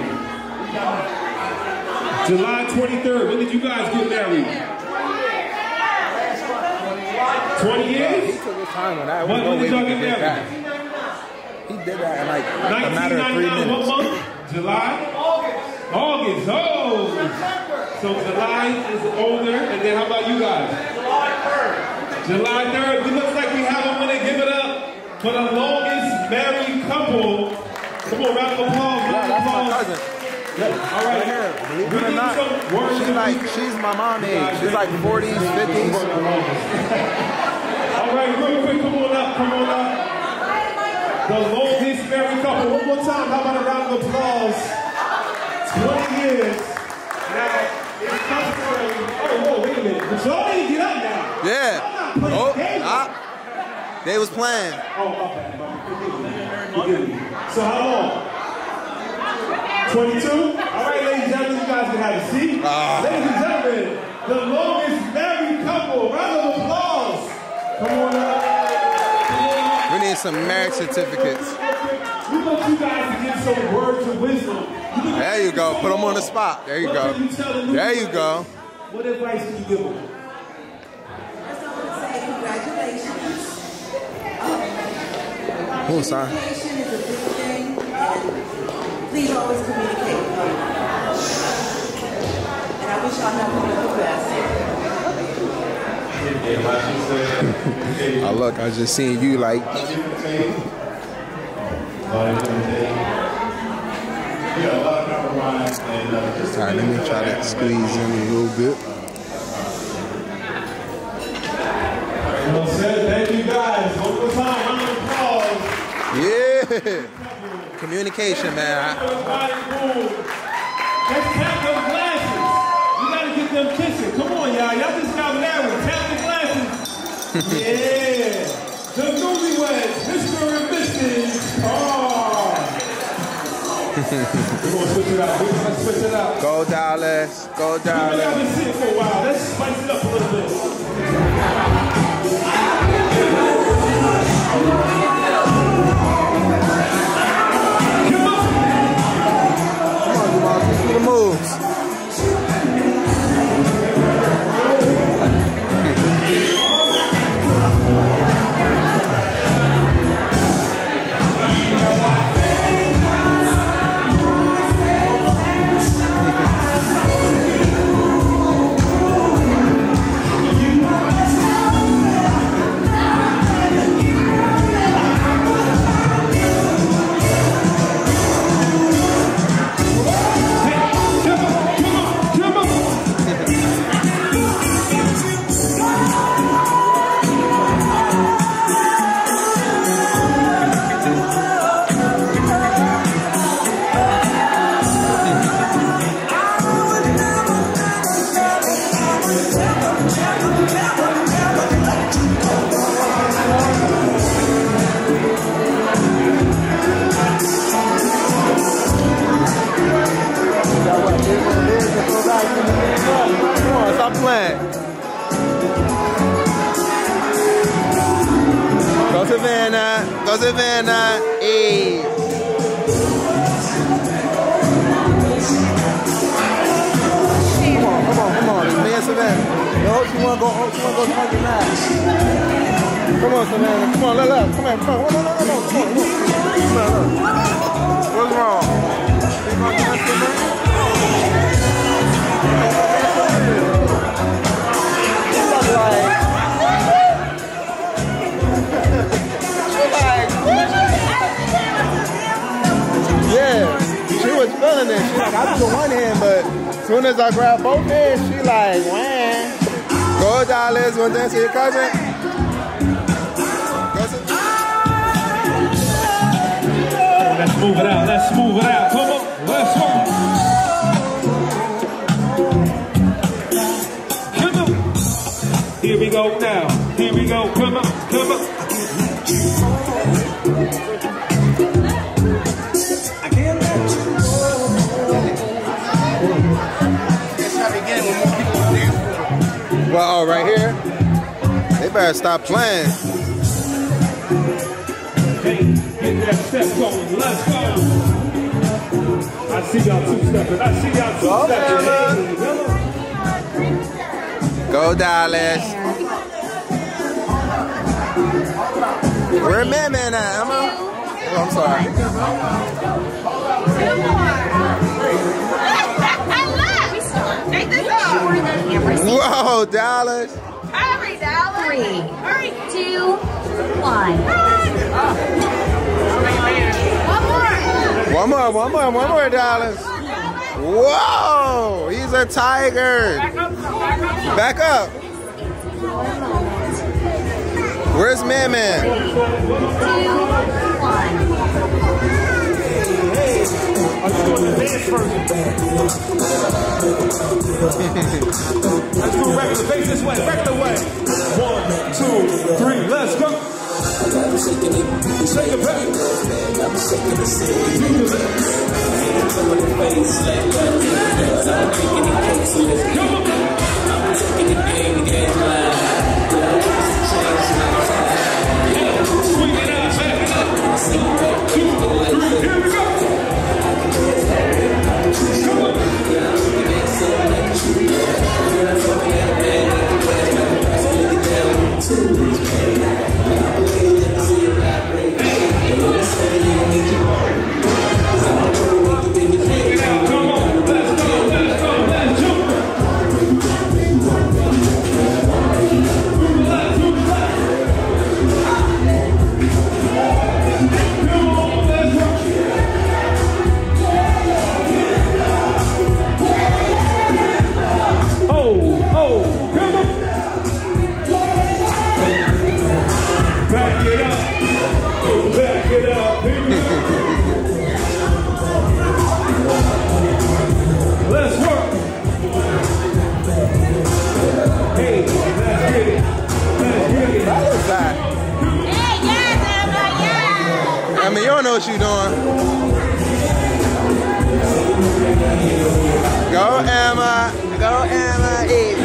July 23rd. When did you guys get married? 20 years? He took his time on that. When did y'all get married? He did that in like a matter of 3 minutes. What month? July? August. Oh! So July is older, and then how about you guys? July 3rd. It looks like we have a winner. Give it up for the longest married couple. Come on, round of applause. Yeah, that's my cousin. All right, here. Believe it or not, she's my mom age. She's like 40s, 50s. All right, real quick, come on up. The longest married couple. One more time, how about a round of applause? 20 years. Now, it's customary. Oh, whoa, wait a minute. But y'all didn't get up now. Yeah. They was playing. Oh, okay. Forgive me. So how long? 22? All right, ladies and gentlemen, you guys can have a seat. Ladies and gentlemen, the longest married couple. Round of applause. Come on up. We need some marriage certificates. We want you guys to give some words of wisdom. There you go. Put them on the spot. There you go. There you go. What advice can you give them? Congratulations. Oh, sorry. Communication is a big thing, and please always communicate. And I wish y'all nothing but the best. Oh, look, I just seen you like. Alright, let me try to squeeze in a little bit. Well said. Thank you guys. One more time, round of applause. Yeah. Communication, man. Let's tap those glasses. You gotta get them kissing. Come on, y'all. Y'all just got married. Tap the glasses. Yeah. The newlyweds, Mr. and Mrs. We're gonna switch it up. Let's switch it up. Go Dallas. Go Dallas. I've been sitting for a while. Let's spice it up a little bit. The moves. Stop playing. Go Savannah. Go Savannah. Hey. Come on. It's me and Savannah. Yo, she wanna go talk to Matt. Come on, Savannah. Come on, look. Come on. Come on. What's wrong? Yeah, she was fun. feeling it. She like, I do the one hand, but as soon as I grab both hands, she like, wham. Go, Dallas. Want to dance with your cousin? Let's move it out. Let's move it out. Come on. Let's go. Come on. Here we go now. Here we go. Come on. Come on. I can't let you go. Well, oh, right here. They better stop playing. Hey, get that step going. Let's go. I see y'all two-stepping. I see y'all two-stepping. Go, Dallas. Where Man at, Emma? Oh, I'm sorry. Whoa, Dallas. Hurry, Dallas. 3, 2, 1. One more, Dallas. Whoa, he's a tiger. Back up. Where's Man? 3, 2, 1. Let's do regular, face this way, regular way. 1, 2, 3, let's go. Shake it back. Here we go. I mean, you don't know what you're doing. Go, Emma. Go, Emma. Eat.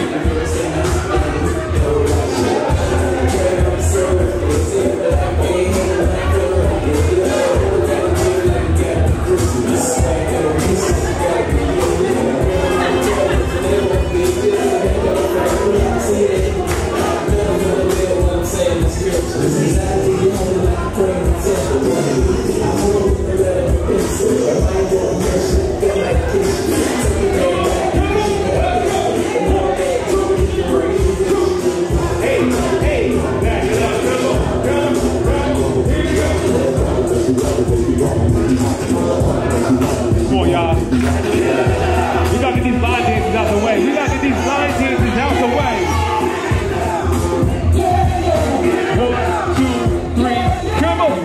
Come on, y'all. We gotta get these line dances out the way. We gotta get these line dances out the way. 1, 2, 3, come on.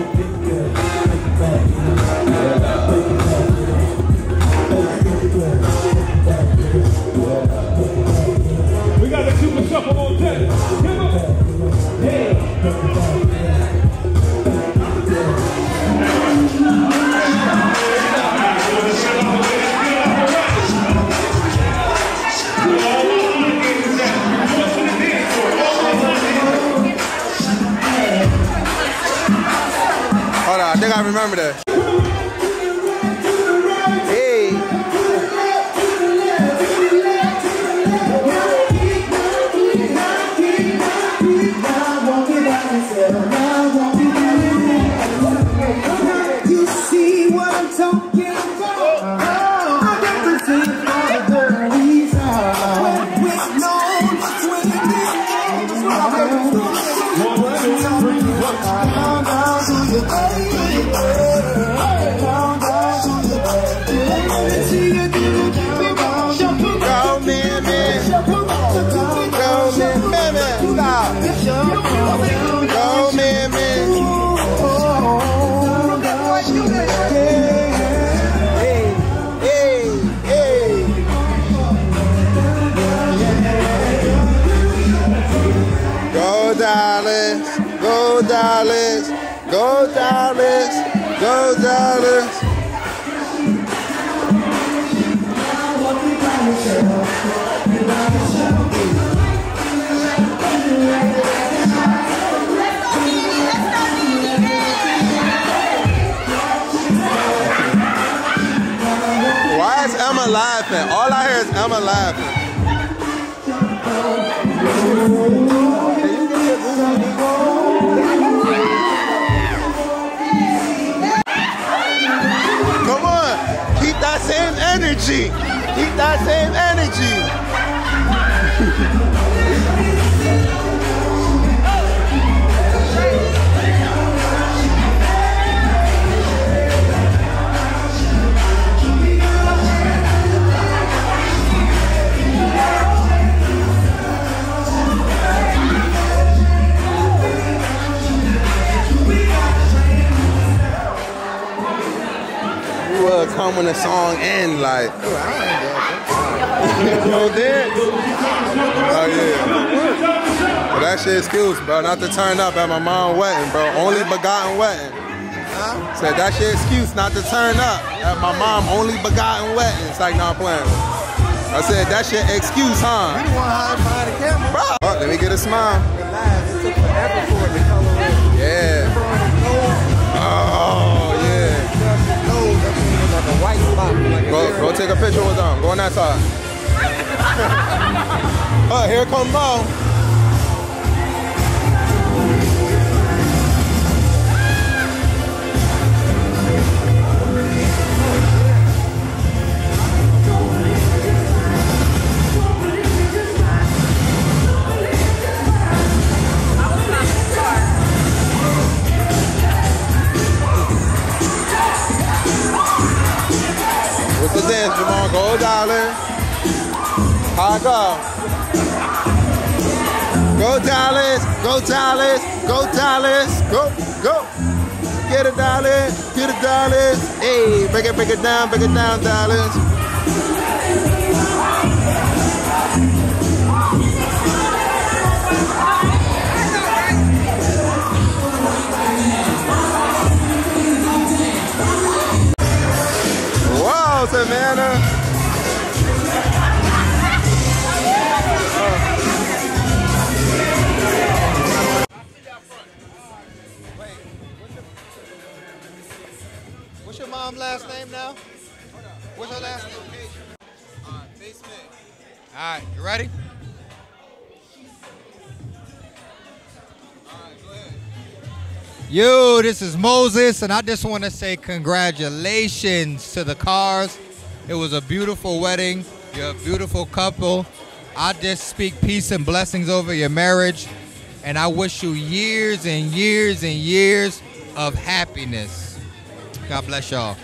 We gotta do the shuffle all day. Come on. Hey. Hold on, I think I remember that. Hey. You see what I'm talking about? I got the thing for the dirty side. With no between these names. Down to your Go Dallas. Go Dallas. Go Dallas. Why is Emma laughing? All I hear is Emma laughing. Come on, keep that same energy. Keep that same energy. Come when the song ends, like. You know that? Oh yeah. Well, that shit excuse, bro. Not to turn up at my mom wedding, bro. Only begotten wedding. Said that shit excuse not to turn up at my mom only begotten wedding. It's like not playing. I said that shit excuse, huh? You the one hiding behind the camera. Bro. Oh, let me get a smile. It took forever for it to color in. Yeah. Oh yeah. Like a white spot. Like go take a picture with them. Go on that side. Oh, here come Mo. What's the dance, Jamal? Go, darling. High go. Go, Dallas. Go, Dallas. Go, Dallas. Go, go. Get it, Dallas. Get it, Dallas. Hey, break it down, Dallas. Wow, Savannah. What's your mom's last name now? What's her last name? Basement. All right, you ready? Yo, this is Moses, and I just want to say congratulations to the Cars. It was a beautiful wedding. You're a beautiful couple. I just speak peace and blessings over your marriage, and I wish you years and years and years of happiness. God bless y'all.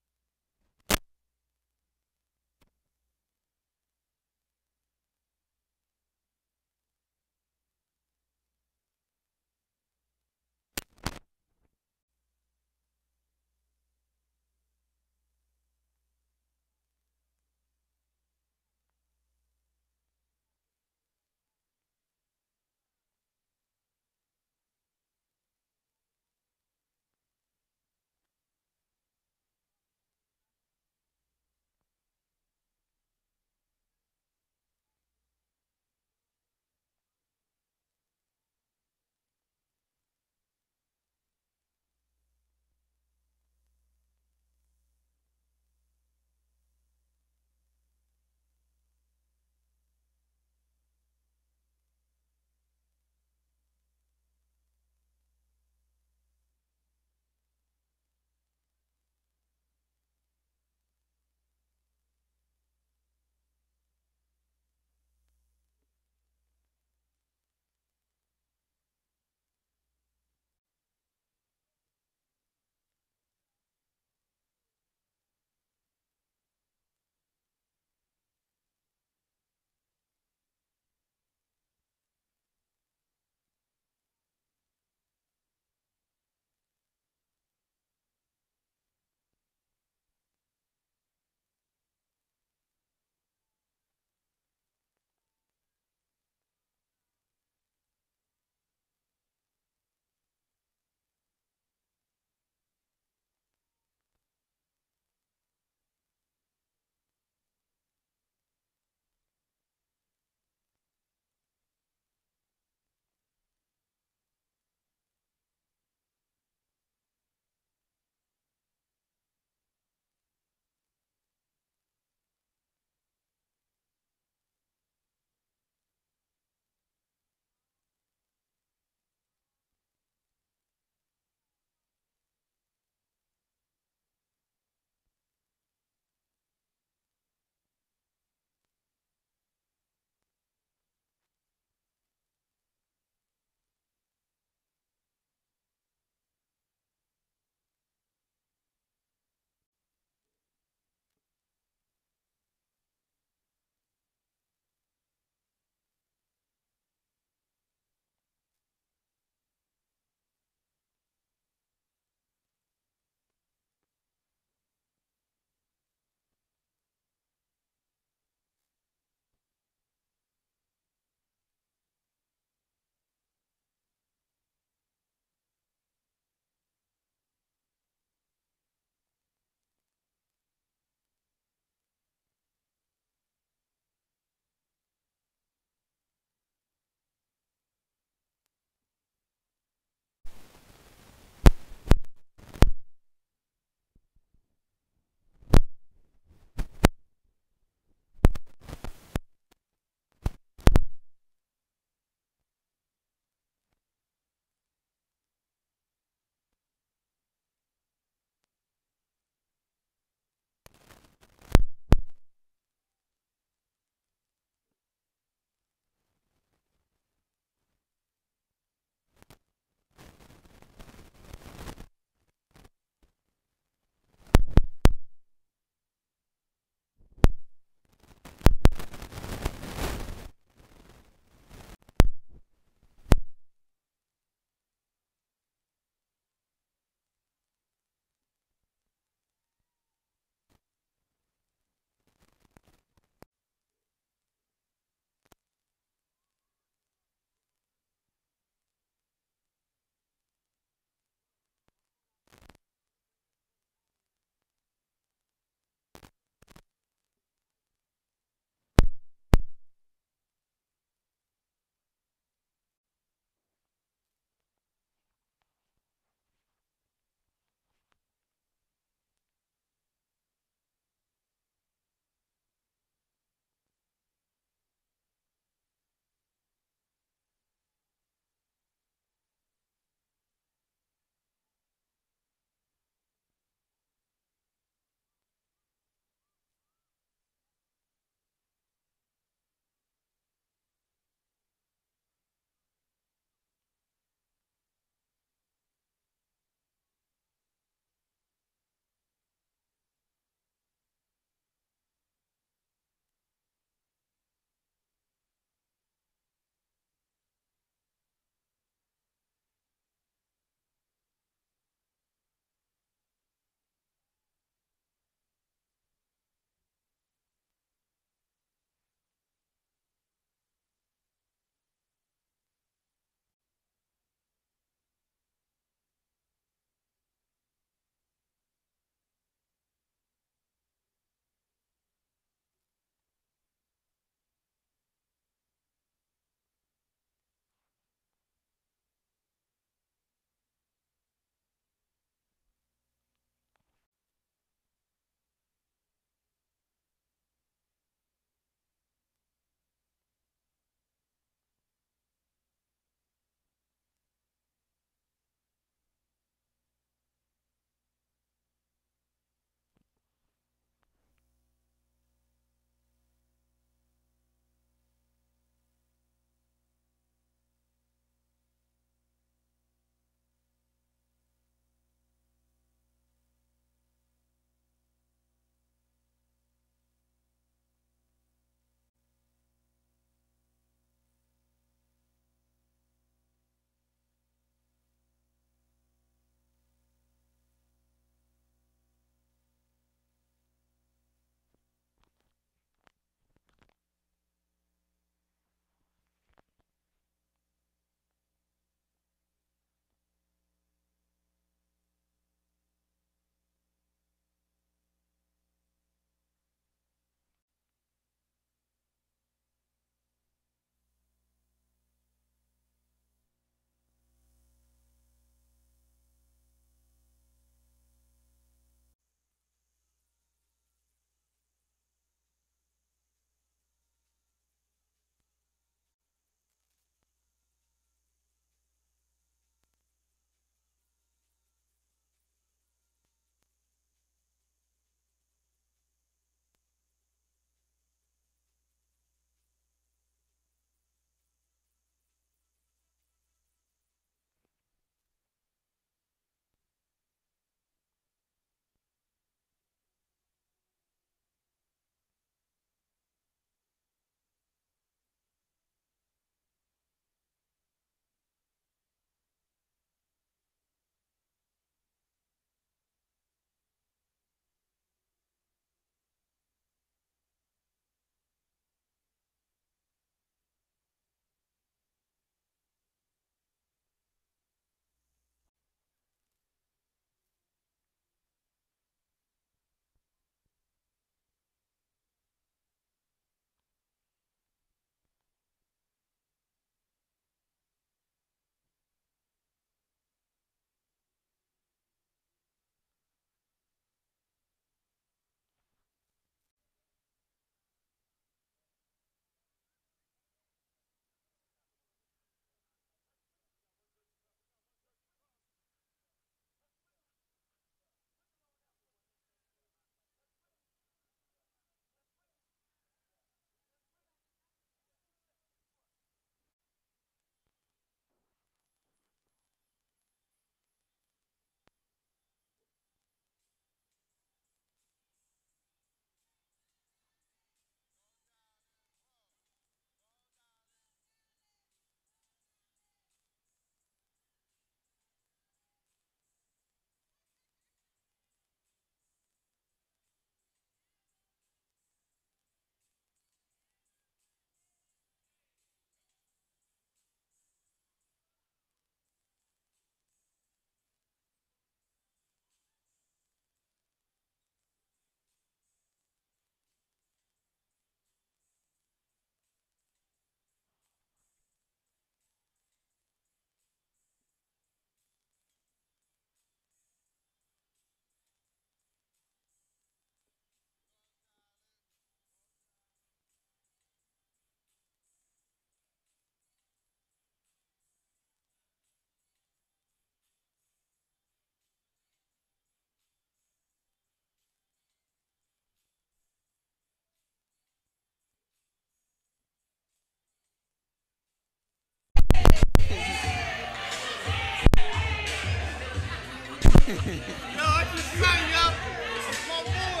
I just signed up. My boy.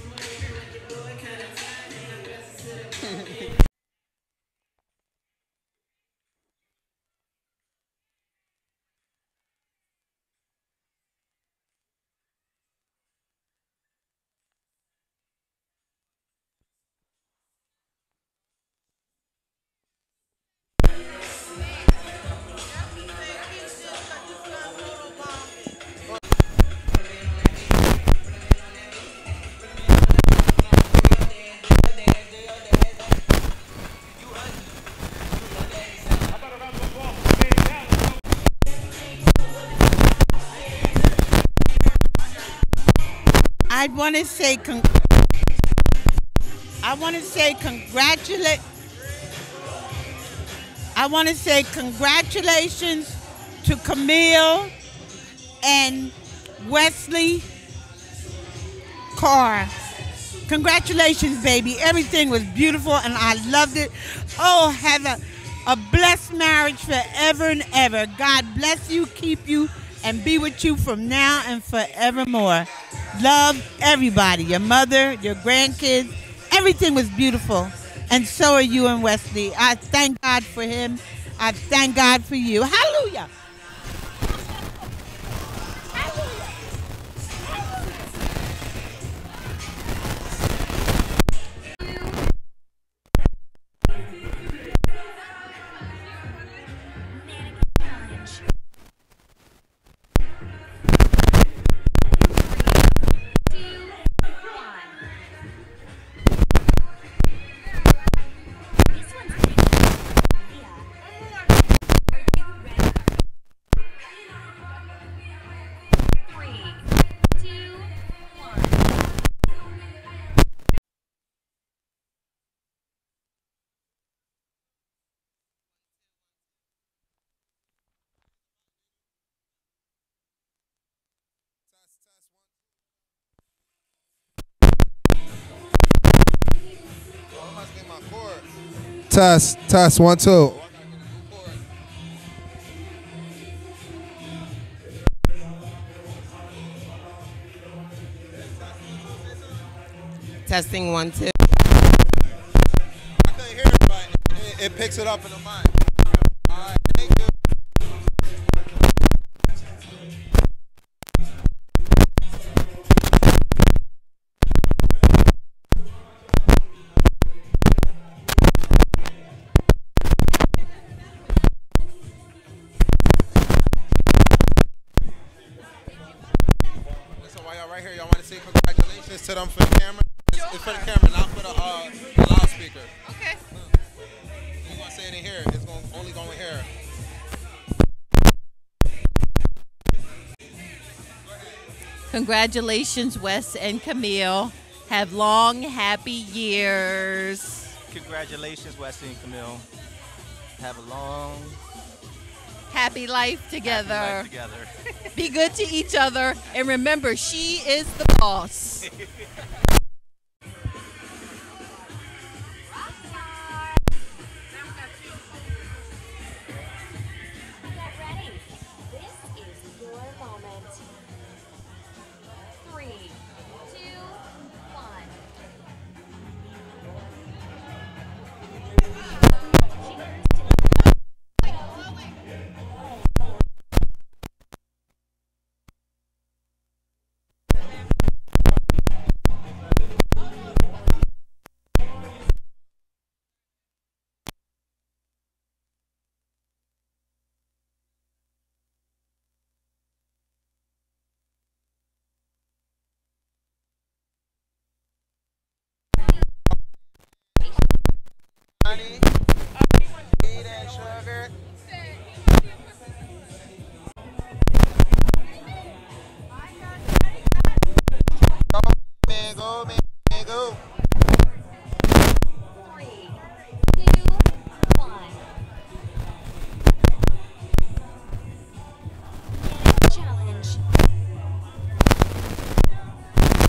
I want to say congratulations to Camille and Wesley Carr. Congratulations, baby. Everything was beautiful and I loved it. Oh, have a blessed marriage forever and ever. God bless you, keep you, and be with you from now and forevermore. Love everybody, your mother, your grandkids. Everything was beautiful. And so are you and Wesley. I thank God for him. I thank God for you. Hallelujah. Test, 1, 2. Testing 1, 2. I couldn't hear it, but it picks it up in the mic. All right, thank you. So while y'all right here, y'all want to say congratulations to them for the camera? It's for the camera, not for the loudspeaker. Okay. You're going to say it in here. It's only going here. Congratulations, Wes and Camille. Have long, happy years. Congratulations, Wesley and Camille. Have a long, happy life together. Happy life together. Be good to each other. And remember, she is the boss. Honey, weed and sugar. Go, man, go. 3, 2, 1. Challenge.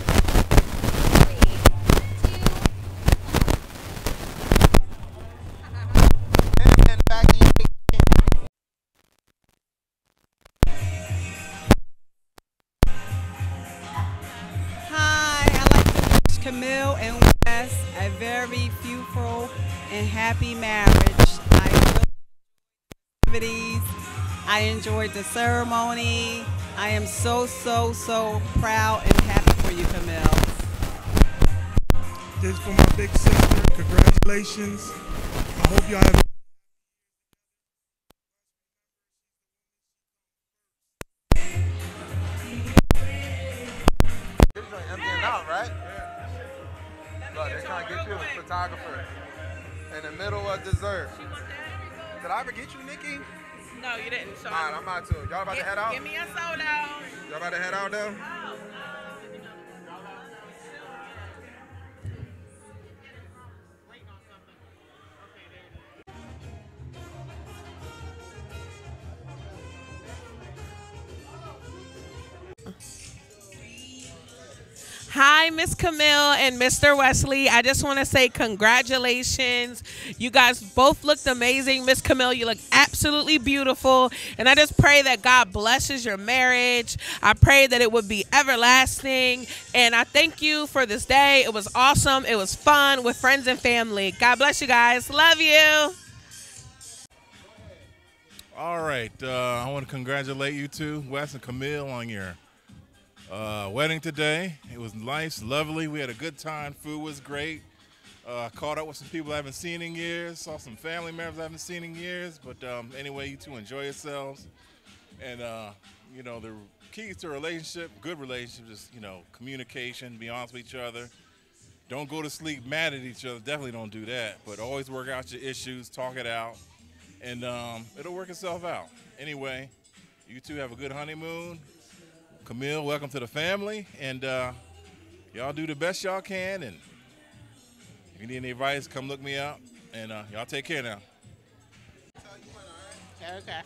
3, 2, 1. and happy marriage. I enjoyed the ceremony. I am so proud and happy for you, Camille. This is for my big sister. Congratulations. I hope y'all have. Emptying out, right? Look, they're trying to get you a photographer in the middle of dessert. Did I ever get you, Nikki? No, you didn't. So Alright, I'm about to. Y'all about to head out? Give me a soda. Y'all about to head out though? Hi, Miss Camille and Mr. Wesley. I just want to say congratulations. You guys both looked amazing. Miss Camille, you look absolutely beautiful. And I just pray that God blesses your marriage. I pray that it would be everlasting. And I thank you for this day. It was awesome. It was fun with friends and family. God bless you guys. Love you. All right. I want to congratulate you two, Wes and Camille, on your wedding today. It was nice, lovely. We had a good time. Food was great. Caught up with some people I haven't seen in years. Saw some family members I haven't seen in years. But anyway, you two enjoy yourselves. And, you know, the keys to a relationship, good relationship, is, you know, communication, be honest with each other. Don't go to sleep mad at each other. Definitely don't do that. But always work out your issues, talk it out, and it'll work itself out. Anyway, you two have a good honeymoon. Camille, welcome to the family, and y'all do the best y'all can, and if you need any advice, come look me up, and y'all take care now. Okay.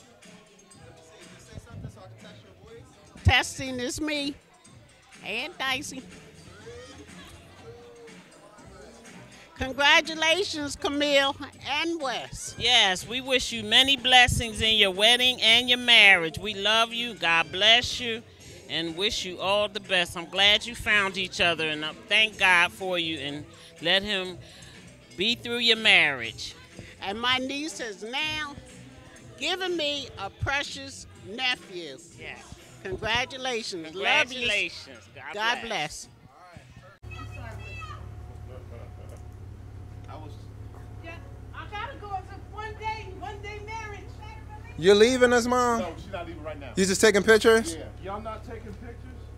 Testing is me and Dicey. Congratulations, Camille and Wes. Yes, we wish you many blessings in your wedding and your marriage. We love you. God bless you. And wish you all the best. I'm glad you found each other, and I thank God for you, and let him be through your marriage. And my niece has now given me a precious nephew. Yes. Congratulations. Congratulations. Love you. God bless. I gotta go. It's a one day marriage. You're leaving us, Mom? No, she's not leaving right now. You just taking pictures? Yeah. Y'all not taking pictures?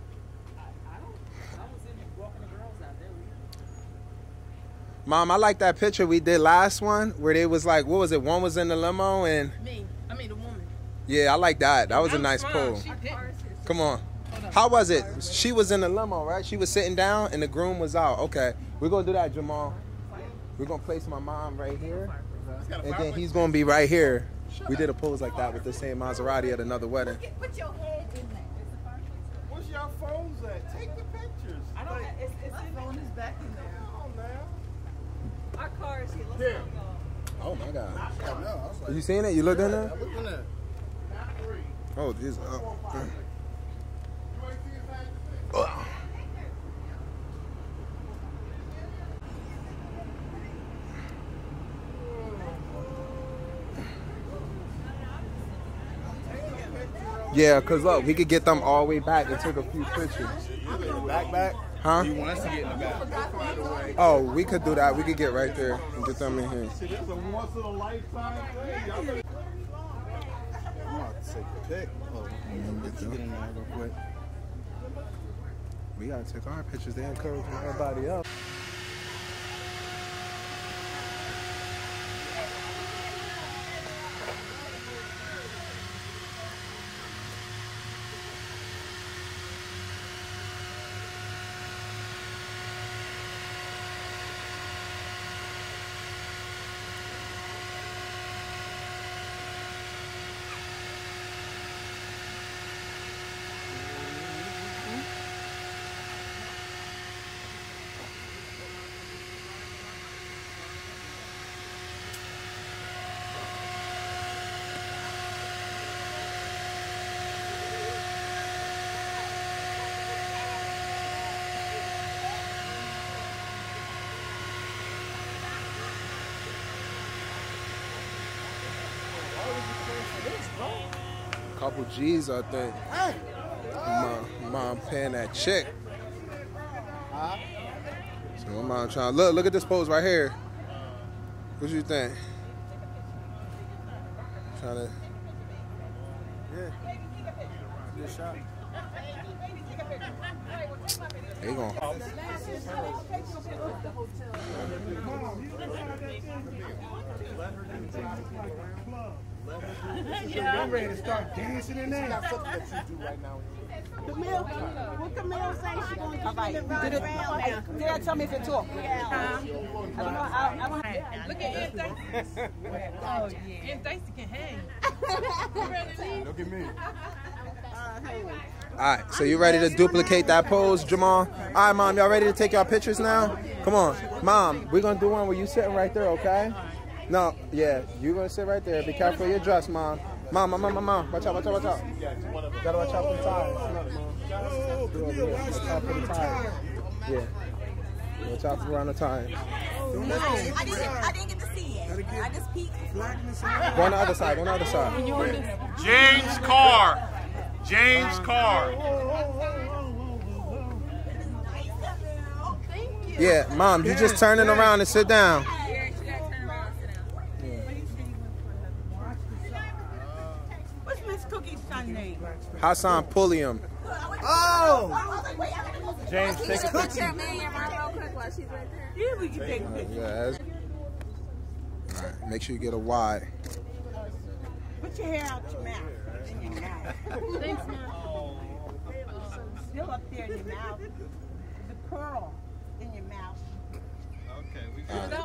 Mom, I like that picture we did last one where they was like, what was it? One was in the limo and... The woman. Yeah, I like that. That was a nice pull. Come on. How was it? She was in the limo, right? She was sitting down and the groom was out. Okay. We're going to do that, Jamal. We're going to place my mom right here. And then he's going to be right here. We did a pose like that with the same Maserati at another wedding. Put your head in there. Where's your phones at? Take the pictures. I don't. It's the phone is back in there. Our car is here. Let's Here. go. Oh, my God. I was like, You seen it? You looked in there? I'm looking at it. Oh, these Yeah, because look, we could get them all the way back and take a few pictures. Back? Huh? You want us to get in the back? Oh, we could do that. We could get right there and get them in here. See, this is a once in a lifetime thing. Y'all better... I'm about to take a pic. Oh, get in there real quick. We gotta take our pictures. They encouraging everybody else. Couple G's, I think. My mom paying that chick. So my mom trying to look at this pose right here. What you think? Trying to, yeah. Good shot. They gon' I'm ready to start dancing in there. Camille, what Camille say she gonna do? All right. Did I tell me if it talk? Yeah. Look at Aunt Dicey. Oh, yeah. Aunt Dicey can hang. Look at me. All right, so you ready to duplicate that pose, Jamal? All right, Mom, y'all ready to take y'all pictures now? Come on. Mom, we're going to do one where you sitting right there, okay? No, yeah, you're going to sit right there. Be careful of your dress, Mom. Mom. Watch out. Gotta watch out for the tires. Watch out for the tires. Yeah. Watch out around the tires. I didn't get to see it. I just peeked. Go on the other side. James Carr. Yeah, Mom, you just turning around and sit down. What's Miss Cookie's son name? Hassan Pulliam. Oh! James, take a picture. Yeah, we can take a picture. Yeah. All right, make sure you get a wide. Put your hair out your mouth. In your mouth. Thanks, Mom. Still up there in your mouth. The curl in your mouth. Okay, we got it.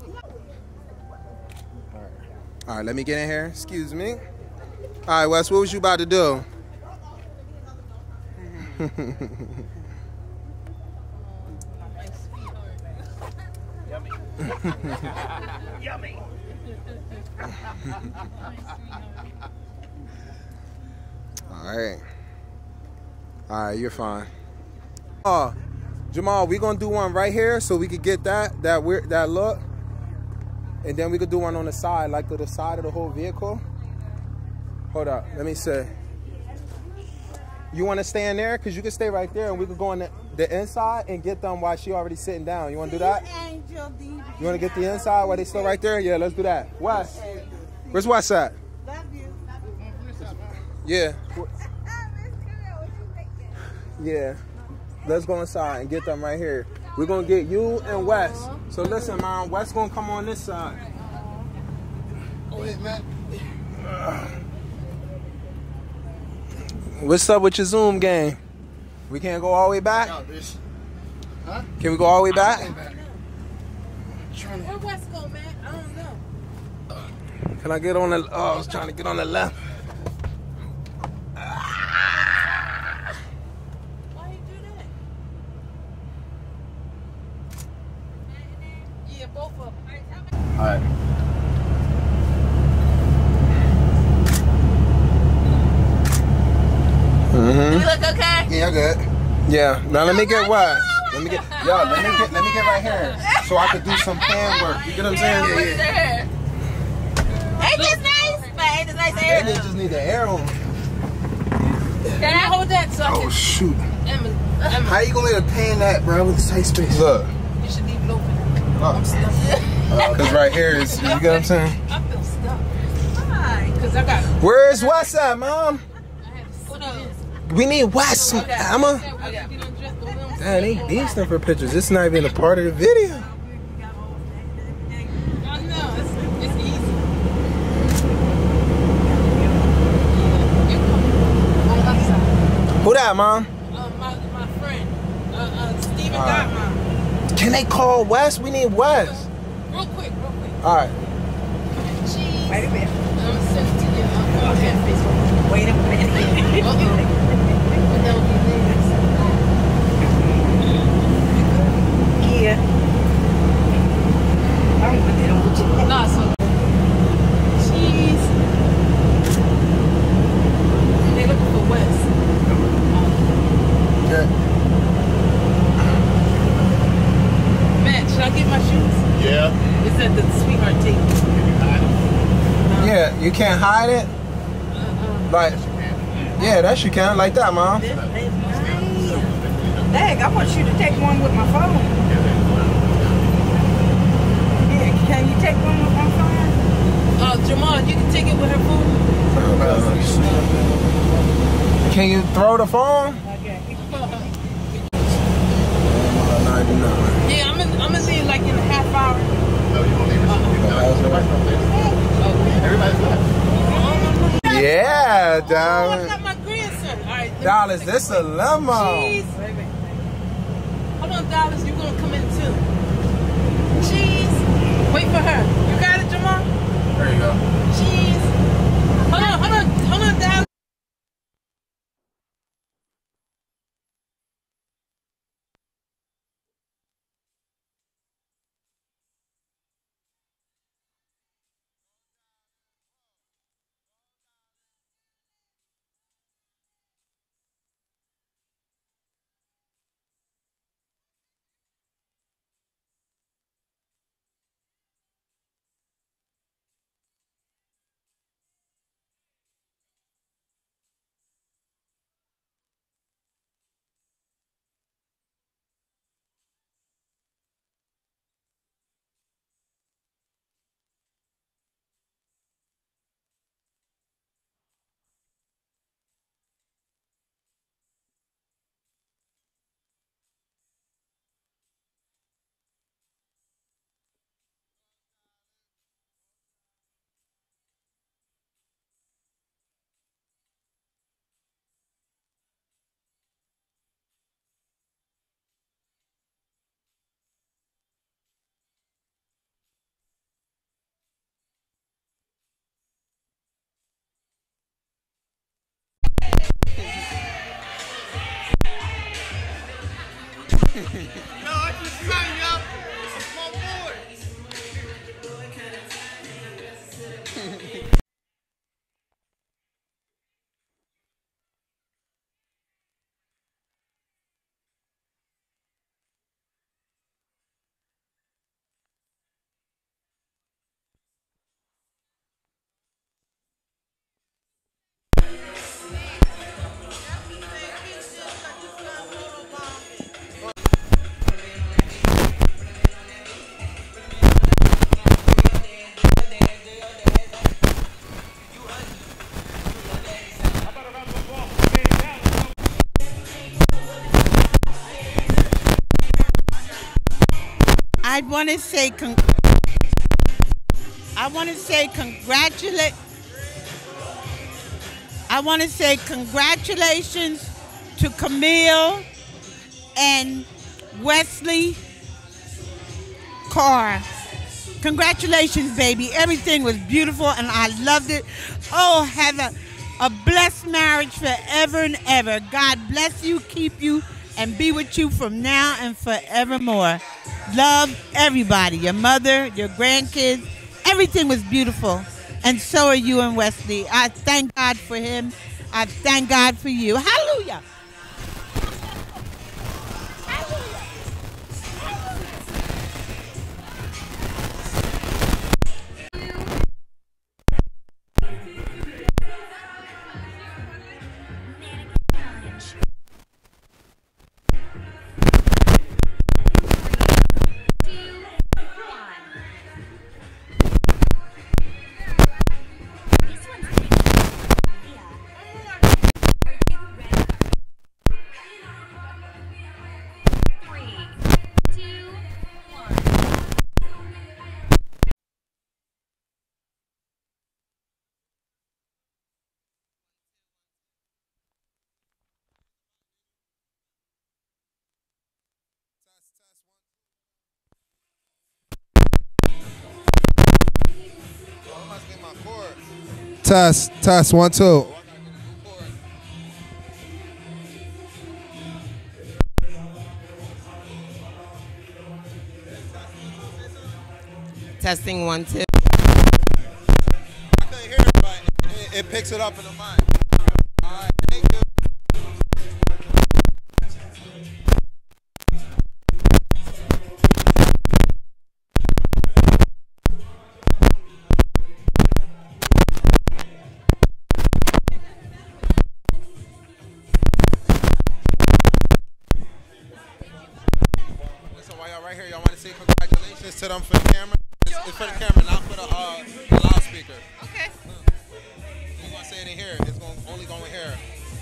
All right, let me get in here. Excuse me. All right, Wes, what was you about to do? Yummy. All right, you're fine. Jamal, we gonna do one right here so we could get that look, and then we could do one on the side, like to the side of the whole vehicle. Hold up, let me see. You want to stay in there? Cause you can stay right there, and we could go on the inside and get them while she already sitting down. You want to do that? You want to get the inside while they still right there? Yeah, let's do that. Wes, where's Wes at? Yeah. Yeah. Let's go inside and get them right here. We're going to get you and Wes. So listen, Mom, Wes going to come on this side. Oh, yeah, man. What's up with your Zoom game? We can't go all the way back? Huh? Can we go all the way back? Where West go, man? I don't know. Can I get on the... Oh, I was trying to get on the left. Why you do that? Yeah, both of them. All right. Do we look okay? Yeah, good. Yeah. Now let me get Wes. Let me get right here so I could do some fan work. You get what I'm saying? Yeah. Ain't this nice? But ain't this nice hair? They just need the air on. Can I hold that so I can... Oh shoot. Emma. How you gonna let her pan that, bro, with the tight space? Look. You should leave it open. I'm stuck. Cause right here is, you get what I'm saying? I feel stuck. Why? Cause I got... Where's Wes at, Mom? We need Wes, Emma. Damn, they decent for pictures. It's not even a part of the video. It's easy. Who that, Mom? My friend, Steven Godmom. Can they call Wes? We need Wes. Real quick. All right. Cheese. Wait a minute. I'm gonna send it to you. Okay, Facebook. Wait a minute. Yeah. I'm gonna put that on you. No, so cheese. They looking for Wes. Okay. Matt, should I get my shoes? Yeah. It's at the Sweetheart Tape. Yeah, you can't hide it? Like, Yeah, that you can. Like that, Mom. Dang, I want you to take one with my phone. Yeah, can you take one with my phone? Jamal, you can take it with her phone. Can you throw the phone? Okay. Yeah, I'm gonna leave like in a half hour. Yeah, I Dallas. got my grandson. All right, Dallas, this a limo. Cheese. Hold on, Dallas, you gonna come in too. Cheese. Wait for her. You got it, Jamal? There you go. Cheese. Hold on, Dallas. No, I just signed you up. I'm on board. I want to say congratulations to Camille and Wesley Carr. Congratulations, baby. Everything was beautiful and I loved it. Oh, have a blessed marriage forever and ever. God bless you, keep you, and be with you from now and forevermore. Love everybody, your mother, your grandkids. Everything was beautiful. And so are you and Wesley. I thank God for him. I thank God for you. Hallelujah. Test, 1, 2. Testing 1, 2. I couldn't hear it, but it picks it up in the mic. All right, thank you. to them for the camera. It's for the camera, not for the loudspeaker. Okay. You're gonna say it in here. It's only going here.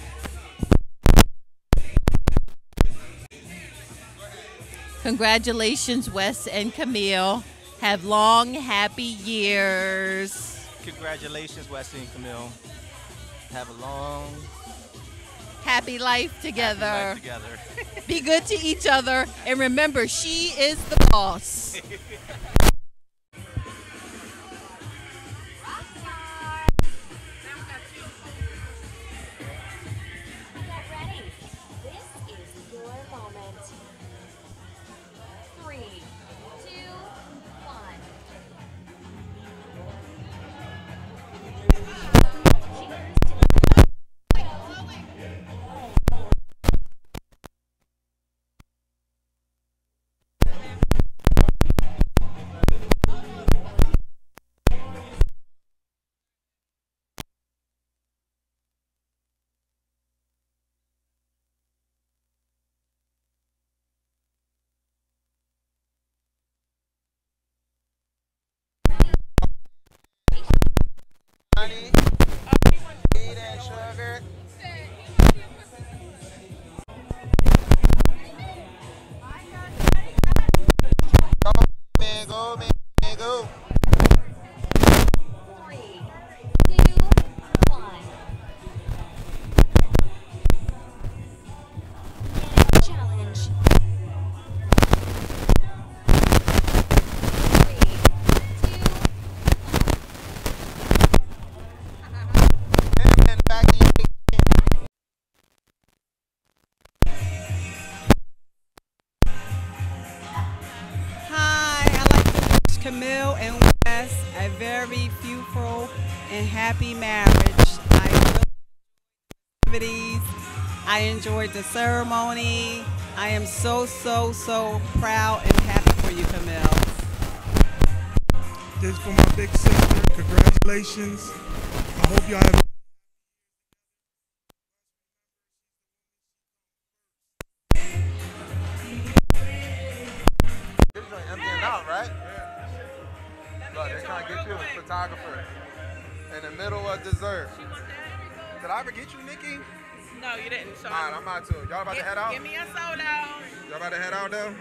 Congratulations, Wes and Camille. Have long, happy years. Congratulations, Wesley and Camille. Have a long, happy life together. happy life together. Be good to each other. And remember, she is the boss. Get ready. This is your moment. 3, 2, 1. Honey, weed and sugar. Go, man, go. 3, 2, 1. Challenge. 3, 2. And back to you. Hi, I'd like to wish Camille and Wes a very fruitful and happy marriage. I enjoyed the ceremony. I am so proud and happy for you, Camille. This is for my big sister. Congratulations. I hope y'all have. This joint emptying out, right? Look, they're trying to get you a photographer in the middle of dessert. Did I ever get you, Nikki? No, you didn't. So Alright, I'm about to. Y'all about to head out? Give me a soda. Y'all about to head out though?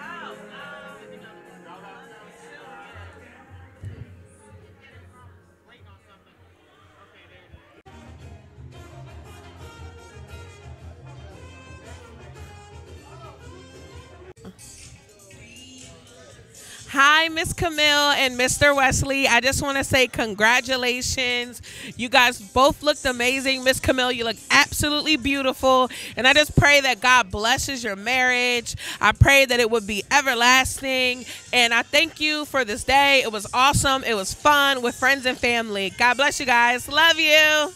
Hi, Miss Camille and Mr. Wesley. I just want to say congratulations. You guys both looked amazing. Miss Camille, you look absolutely beautiful. And I just pray that God blesses your marriage. I pray that it would be everlasting. And I thank you for this day. It was awesome. It was fun with friends and family. God bless you guys. Love you.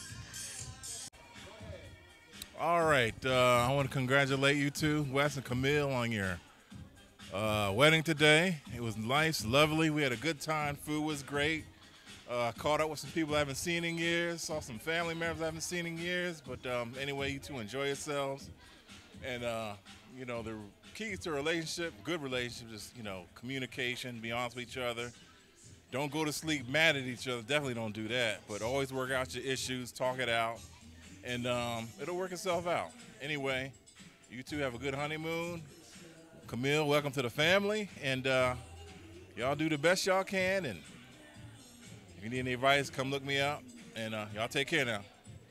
All right. I want to congratulate you two, Wes and Camille, on your wedding today. It was nice, lovely. We had a good time. Food was great. Caught up with some people I haven't seen in years. Saw some family members I haven't seen in years. But anyway, you two enjoy yourselves. And, you know, the keys to a relationship, good relationship, is, you know, communication, be honest with each other. Don't go to sleep mad at each other. Definitely don't do that. But always work out your issues, talk it out, and it'll work itself out. Anyway, you two have a good honeymoon. Camille, welcome to the family, and y'all do the best y'all can, and if you need any advice, come look me up, and y'all take care now.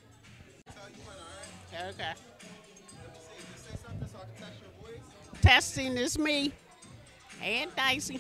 Okay. Testing is me and Dicey.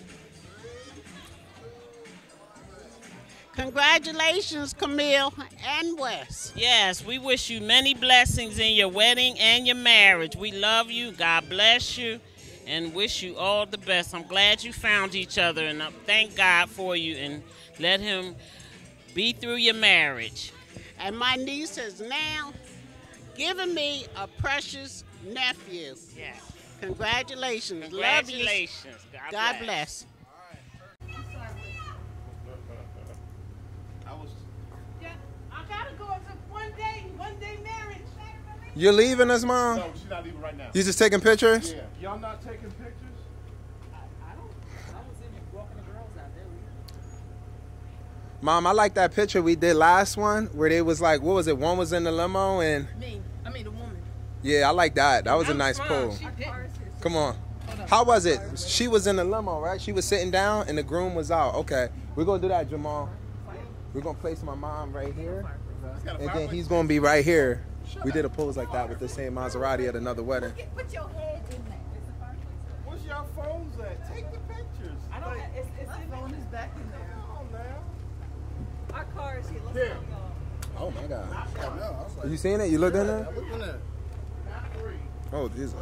Congratulations, Camille and Wes. Yes, we wish you many blessings in your wedding and your marriage. We love you. God bless you. And wish you all the best. I'm glad you found each other, and I thank God for you, and let him be through your marriage. And my niece has now given me a precious nephew. Yes. Congratulations. Congratulations. Love you. God bless. I gotta go. It's a one day marriage. You're leaving us, Mom? No, she's not leaving right now. You just taking pictures? Yeah. Y'all not taking pictures? I was in here walking the girls Mom, I like that picture we did last one where they was like, what was it? One was in the limo and... the woman. Yeah, I like that. That was a nice pull. Come on. How was it? She was in the limo, right? She was sitting down and the groom was out. Okay. We're going to do that, Jamal. We're going to place my mom right here. And then he's going to be right here. We did a pose like that with the same Maserati at another wedding. Put your head in there. Where's your phones at? Take the pictures. I don't. It's the phone is back in there. Our car is here. Let's Here. go. Oh my God. You seen it? You looked in there? I looked in there. Oh, Jesus.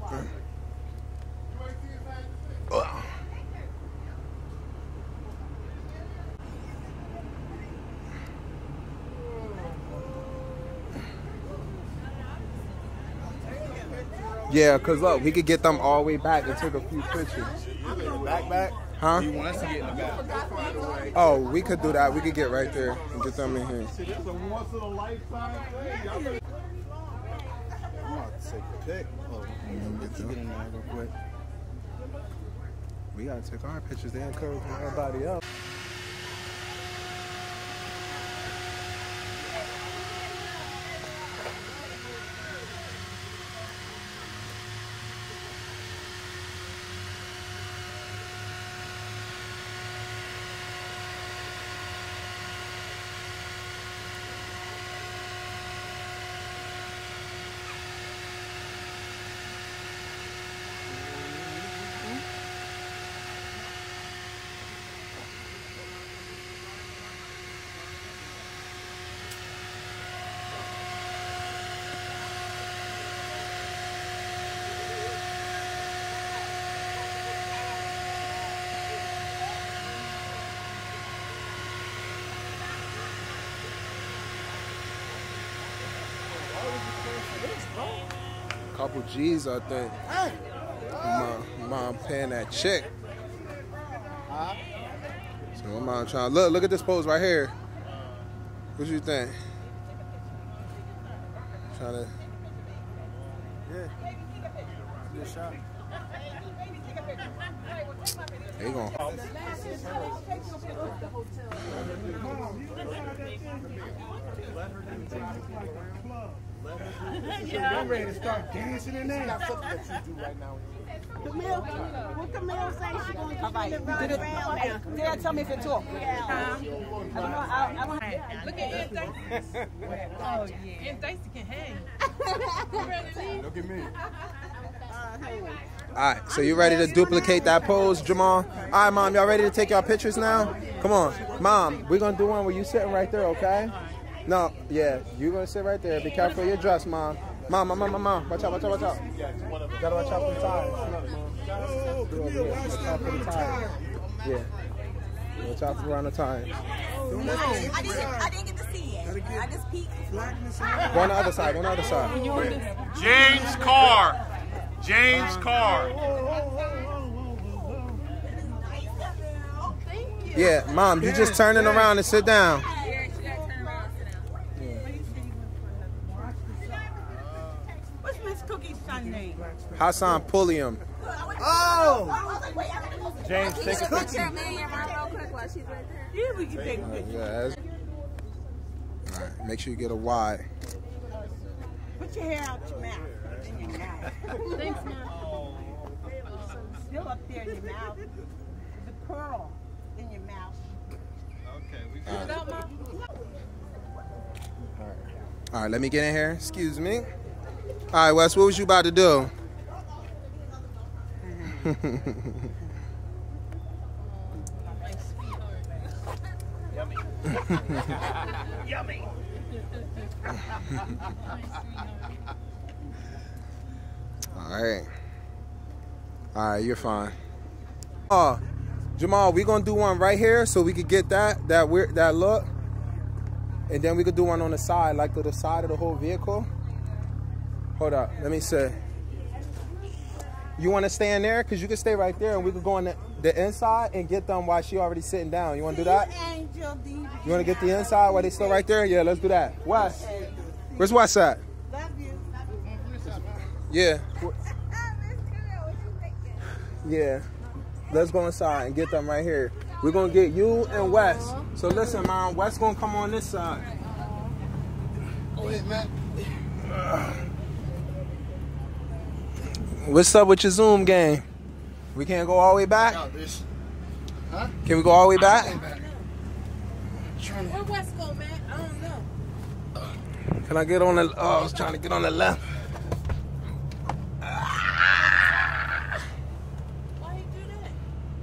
Yeah, because look, we could get them all the way back and take a few pictures. Back? Huh? You want us to get in the back? Oh, we could do that. We could get right there and get them in here. See, this is a once in a lifetime thing. I'm about to take a pic. Oh, get in there real quick. We gotta take our pictures. They encourage everybody else. Couple G's, I think. My mom paying that check. So my mom trying to look at this pose right here. What you think? Trying to. Yeah. Good shot. They gon' I'm ready to start dancing in there. Got something that you do right now. Camille, what Camille say she gonna All right. Did I tell me if it talk? Look at Aunt Dicey. Oh yeah. Aunt Dicey can hang. Look at me. All right, so you ready to duplicate that pose, Jamal? All right, Mom, y'all ready to take y'all pictures now? Come on. Mom, we're going to do one where you sitting right there, okay? No, yeah, you're going to sit right there. Be careful of your dress, Mom. Mom. Watch out. Gotta watch out for the tires. Watch out for the tires. Yeah. Watch out for around the tires. I didn't get to see it. I just peeked. Go on the other side. James Carr. James Carr. Yeah, Mom, you just turning around and sit down. What's Miss Cookie's son name? Hassan Pulliam. Oh! James, take a picture. Yeah, we can take a picture. All right, make sure you get a wide. Put your hair out your mouth. In your mouth. Thanks, Mom. Still up there in your mouth. The curl in your mouth. Okay, we Put it out, Mom. All right, let me get in here. Excuse me. All right, Wes, what was you about to do? Yummy. All right, you're fine. Jamal, we gonna do one right here so we could get that look, and then we could do one on the side, like to the side of the whole vehicle. Hold up, let me see. You want to stay in there? Because you can stay right there, and we could go on the inside and get them while she already sitting down. You want to do that? You want to get the inside while they still right there? Yeah, let's do that. Wes, where's Wes at? Yeah. Yeah. Let's go inside and get them right here. We're gonna get you and Wes. So listen, Mom, Wes gonna come on this side. Go ahead, man. What's up with your Zoom game? We can't go all the way back? Huh? Can we go all the way back? Where West go, man? I don't know. Can I get on the, I was trying to get on the left. Why you do that?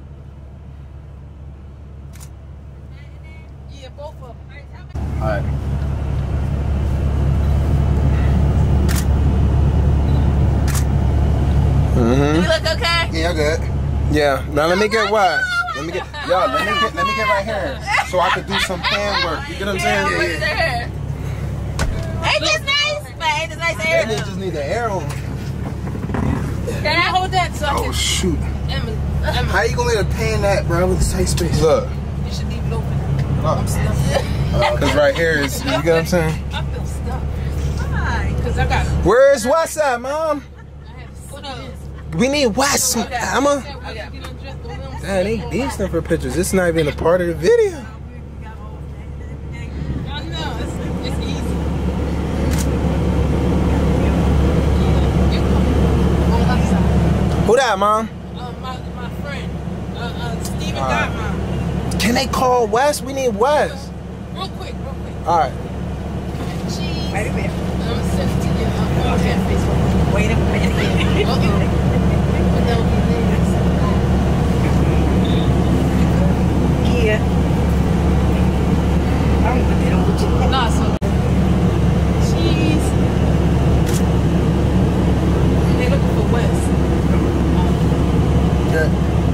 Yeah, both of them. All right. You look okay? Yeah, good. Yeah. Now let me get Wes. Let me get right here so I could do some hand work. You get what I'm saying? Yeah. Ain't this nice? But ain't this nice hair? They just need the air on. Can I hold that so I can... Oh shoot. Emma. How you gonna let her pan that, bro? With the tight space. Look. You should leave it open. I'm stuck. Cause right here is, you get what I'm saying? I feel stuck. Why? Cause I got... Where's Wes at, Mom? What up? We need Wes, Emma. Man, they beasting for pictures. It's not even a part of the video. I know, it's easy. Who that, Mom? My friend, Steven Godmom. Can they call Wes? We need Wes. Real quick. All right. Cheese. Wait a minute. I'm gonna send it to you. I'll put it on Facebook. Wait a minute. Yeah. I'm gonna put it on with you. No, so cheese. They're looking for Wes. Yeah.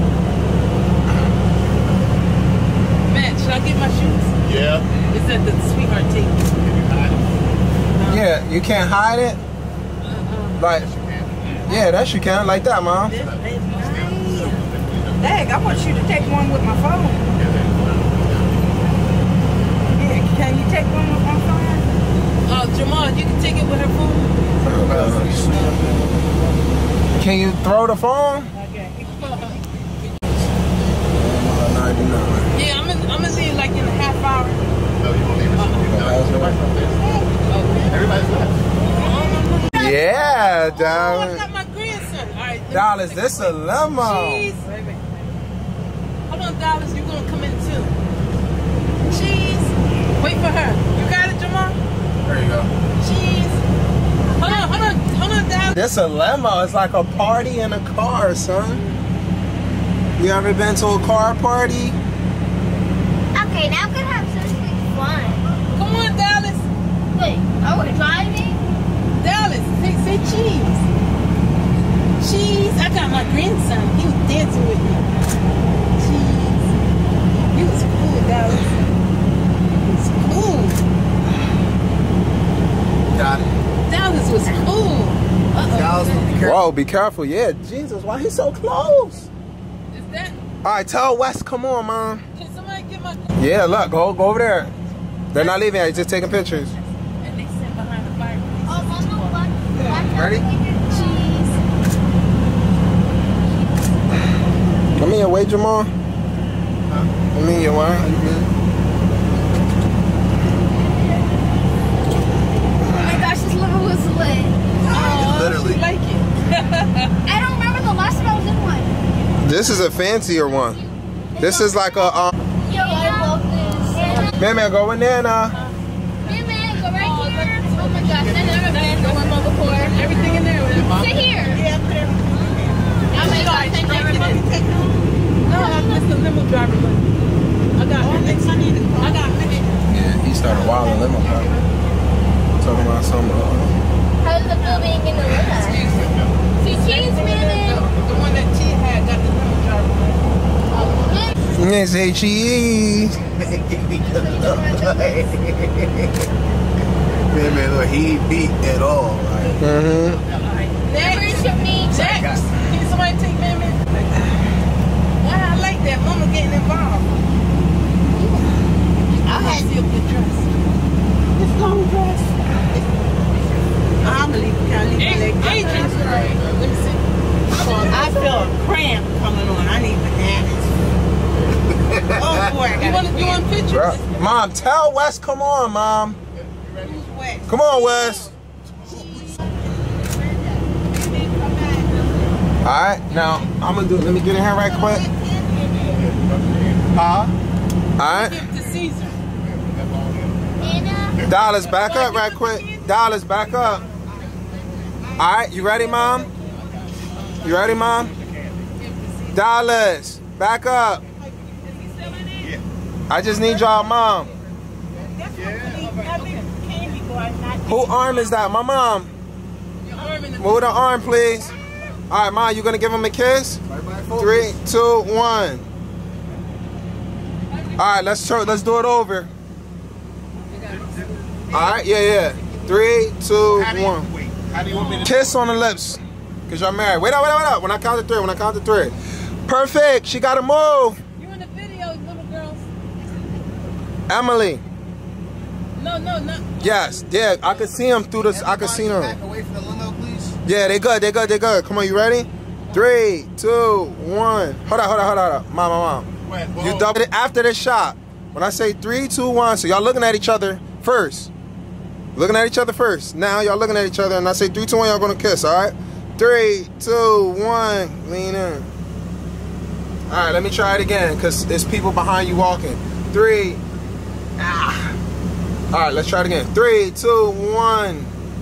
Matt, should I get my shoes? Yeah. It's at the Sweetheart Tape. Yeah, you can't hide it? Like, yeah, that you can. Like that, Mom. Dang, I want you to take one with my phone. Yeah, can you take one with my phone? Jamal, you can take it with her phone? Can you throw the phone? Okay. 99. Yeah, I'm gonna leave like in a half hour. No, you won't leave it. Everybody's left. Yeah, Oh, I dog. got my grandson. All right. Dollars, this a limo. Cheese. Hold on, Dollars, you're gonna come in too. Cheese. Wait for her. You got it, Jamal? There you go. Cheese. Hold on, Dollars. This a limo. It's like a party in a car, son. You ever been to a car party? Okay, now I'm gonna have something fun. Come on, Dallas. Wait, are we driving? Dallas, say cheese. Cheese. I got my grandson. He was dancing with me. Cheese. He was cool, Dallas. He was cool. Got it. Dallas was cool. Dallas, be careful. Whoa, be careful. Yeah, Jesus, why he so close? Is that? All right, tell Wes, come on, Mom. Can somebody get my... Yeah, look, go over there. They're not leaving yet, just taking pictures. And they sit behind the fire. Oh, Mama, Ready? cheese. Come in your way, Jamal. Come in your way. Oh my gosh, this liver was lit. Oh, Literally. she like it. I don't remember the last time I was in one. This is a fancier one. This is like a, Yo, I love this. man, go in there now. Hey man, go right here. Oh my gosh, I never been to one before. Everything in there. Sit here. Yeah, put everything in there. Oh my gosh, I never been. No, that's the limo driver. But I got minutes. I got minutes. Yeah, he started wilding limo car. Talking about some. How's the building in the limo? See, cheese, man. The one that T had got the limo driver. Yeah, say cheese. Man, look, he ain't beat at all. Like. Next. Can somebody take me? I like that. Mama getting involved. I had to see a good dress. This long dress. I'm leaving. Can I leave my leg? Let me see. I feel a cramp coming on. I need bananas. Oh boy, you want to do on pictures? Mom, tell Wes, come on, Mom. Come on, Wes. Alright, now I'm gonna let me get in here right quick. Alright. Dollars, back up right quick. Dollars, back up. Alright, you ready, Mom? You ready, Mom? Dollars, back up. I just need y'all, Mom. Who arm is that? My mom. Move the arm, please. All right, Mom, you gonna give him a kiss? 3, 2, 1. All right, let's do it over. All right, yeah. 3, 2, 1. Kiss on the lips, cause y'all married. Wait up. When I count to 3. Perfect. She gotta move. You in the video, little girls. Emily. No. Yes, yeah, I can see them through this. I can see them. Back away from the limo, please. Yeah, they good. Come on, you ready? 3, 2, 1. Hold on. Mom. You double it after the shot. When I say 3, 2, 1, so y'all looking at each other first. Now y'all looking at each other, and I say 3, 2, 1, y'all gonna kiss, all right? 3, 2, 1, lean in. All right, let me try it again, because there's people behind you walking. 3, All right, let's try it again. 3, 2, 1.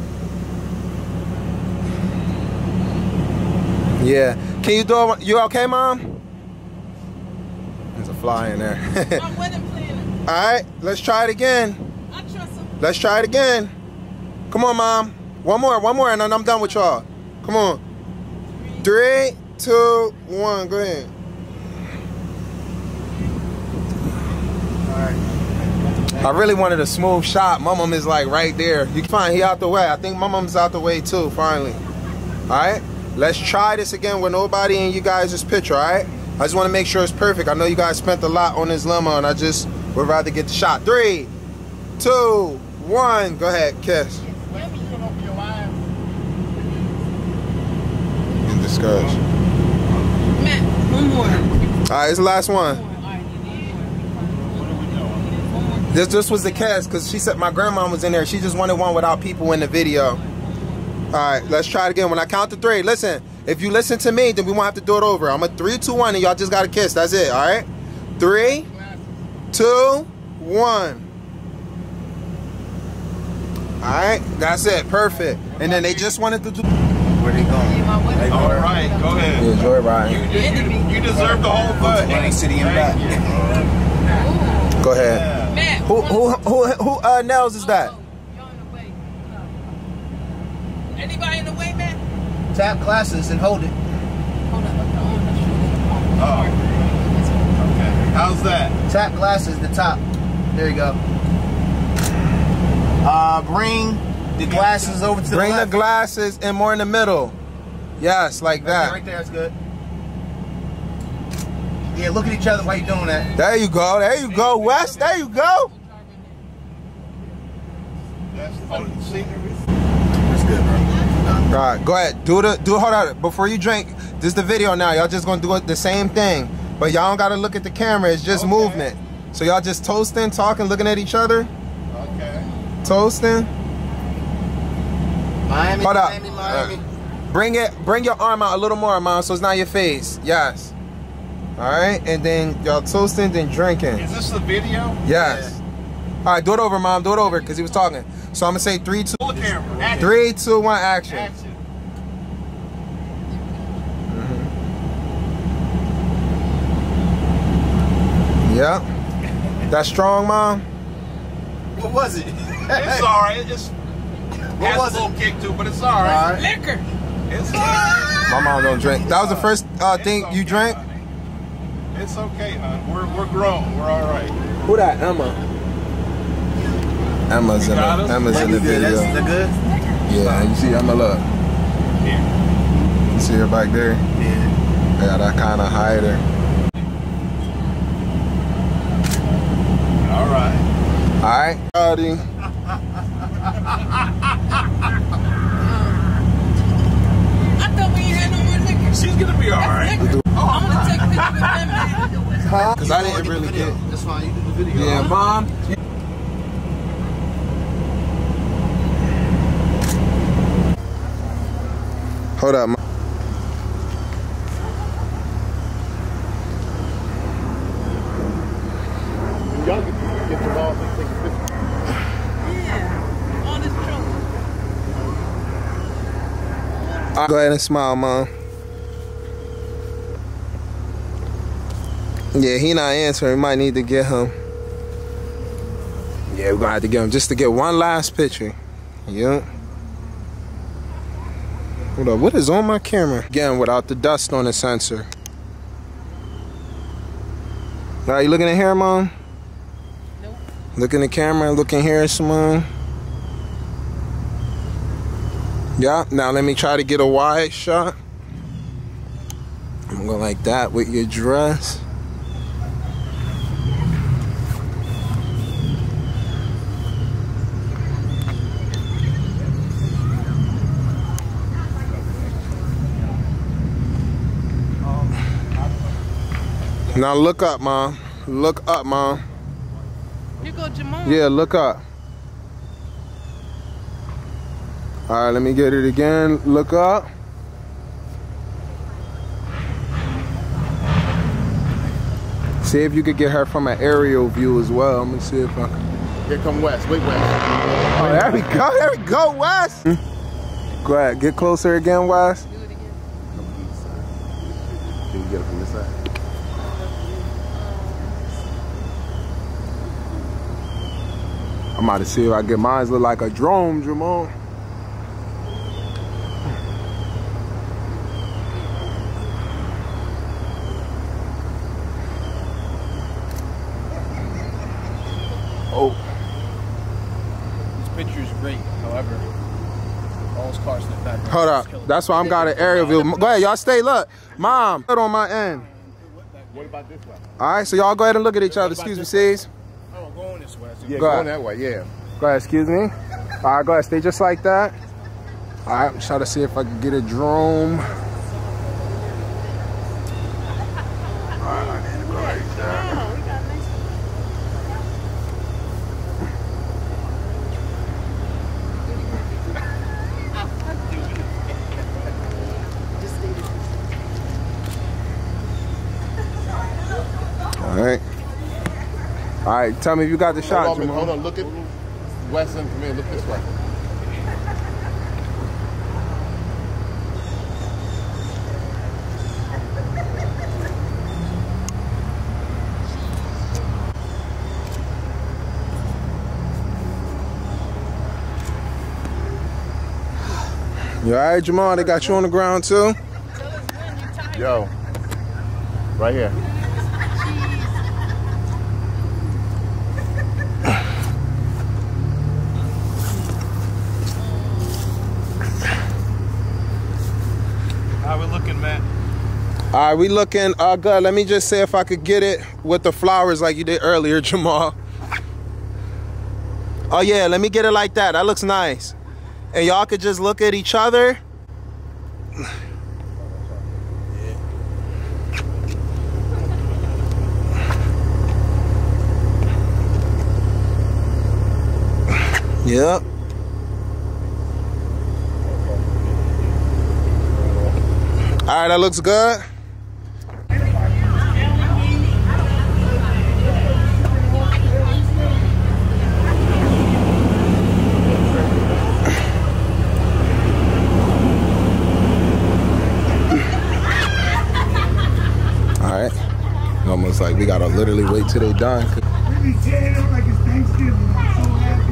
Yeah. Can you do it? You okay, Mom? There's a fly in there. I'm wedding planner. All right, let's try it again. I trust him. Let's try it again. Come on, Mom. One more, and then I'm done with y'all. Come on. 3, 2, 1. Go ahead. All right. I really wanted a smooth shot. My mom is like right there. You can find he out the way. I think my mom's out the way too, finally. All right, let's try this again with nobody in you guys' picture, all right? I just want to make sure it's perfect. I know you guys spent a lot on this limo, and I just would rather get the shot. 3, 2, 1. Go ahead, kiss. I'm discouraged. Matt, one more. All right, it's the last one. This was the kiss, because she said my grandma was in there. She just wanted one without people in the video. All right, let's try it again. When I count to 3, listen. If you listen to me, then we won't have to do it over. I'm a 3, 2, 1, and y'all just got to kiss. That's it, all right? 3, 2, 1. All right, that's it. Perfect. And then they just wanted to do... Where they going? All right, go ahead. Yeah, enjoy riding. You deserve the whole thing. City and back. Go ahead. Who nails is that? Anybody in the way, man? Tap glasses and hold it. Oh. Okay. How's that? Tap glasses, the top. There you go. Bring the glasses over to the left. Bring the glasses and more in the middle. Yes, like that. Right there, that's good. Yeah, look at each other while you're doing that. There you go. There you go, Wes. There you go. That's good, bro. All right, go ahead. Hold on. Before you drink, this is the video now. Y'all just gonna do it the same thing, but y'all don't gotta look at the camera. It's just movement. So y'all just toasting, talking, looking at each other. Okay. Toasting. Miami. Hold up. Miami. Bring your arm out a little more, Mom, so it's not your face. Yes. All right, and then y'all toasting, then drinking. Is this the video? Yes. Yeah. All right, do it over, Mom. Do it over, because he was talking. So I'm gonna say 3, 2, 1, action. Yep. That's strong, Mom. What was it? It's all right. It just has a little kick to it, but it's all right. Liquor. It's all right. My mom don't drink. That was the first thing you drank? It's okay, hon. We're grown. We're all right. Who that? Emma. Emma's in the video. Is that good? Yeah, you see Emma, look. Yeah. You see her back there? Yeah. Yeah, that kind of hide her. All right. All right. Howdy. I thought we ain't had no more liquor. She's gonna be all right. I'm gonna take pictures with them. Huh? Because I It really did. That's fine. You do the video. Yeah, Mom. Hold up, Mom. Y'all get the ball and take a picture. Yeah. All this trouble. Go ahead and smile, Mom. Yeah, he not answering. We might need to get him. Yeah, we're gonna have to get him just to get one last picture. Yep. Hold up, what is on my camera? Again, without the dust on the sensor. Are you looking at here, Mom? Nope. Look in the camera, look in here, Simone. Yeah, now let me try to get a wide shot. I'm going like that with your dress. Now look up, Mom. Look up, Mom. Here go Jamal. Yeah, look up. All right, let me get it again. Look up. See if you could get her from an aerial view as well. I'm gonna see if I can. Here come Wes. Wait, Wes. Oh, there we go. There we go, Wes. Go ahead. Get closer again, Wes. Do it again. Can you get it from this side? I'm about to see if I get mine look like a drone, Jamal. Oh. This picture is great, however, all those cars in the background. Hold up. That's why I'm got an aerial view. Go ahead, y'all stay. Look. Mom, put on my end. What about this way? All right, so y'all go ahead and look at each other. Excuse me, C's. Oh, going this way. Yeah, Go going ahead. that way, yeah. Go ahead, excuse me. All right, go ahead, stay just like that. All right, I'm trying to see if I can get a drone. All right, I need to go like that. All right. All right, tell me if you got the shot, Hold on, Jamal. hold on, look at Wes and Camille, look this way. You all right, Jamal? They got you on the ground too? Yo, right here. How we looking, Matt? All right, we looking good. Let me just say if I could get it with the flowers like you did earlier, Jamal. Oh yeah, let me get it like that. That looks nice. And y'all could just look at each other. Yep. All right, that looks good. All right. Almost like we gotta literally wait till they done. We be tearing up like it's Thanksgiving. I'm so happy.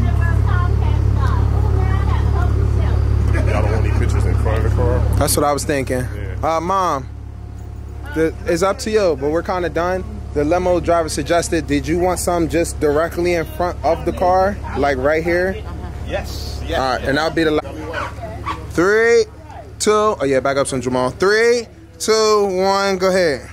Y'all don't want any pictures in front of the car? That's what I was thinking. Yeah. Mom, it's up to you, but we're kind of done. The limo driver suggested, did you want some just directly in front of the car? Like right here? Yes. All right, and that'll be the last. 3, 2, oh yeah, back up some, Jamal. 3, 2, 1, go ahead.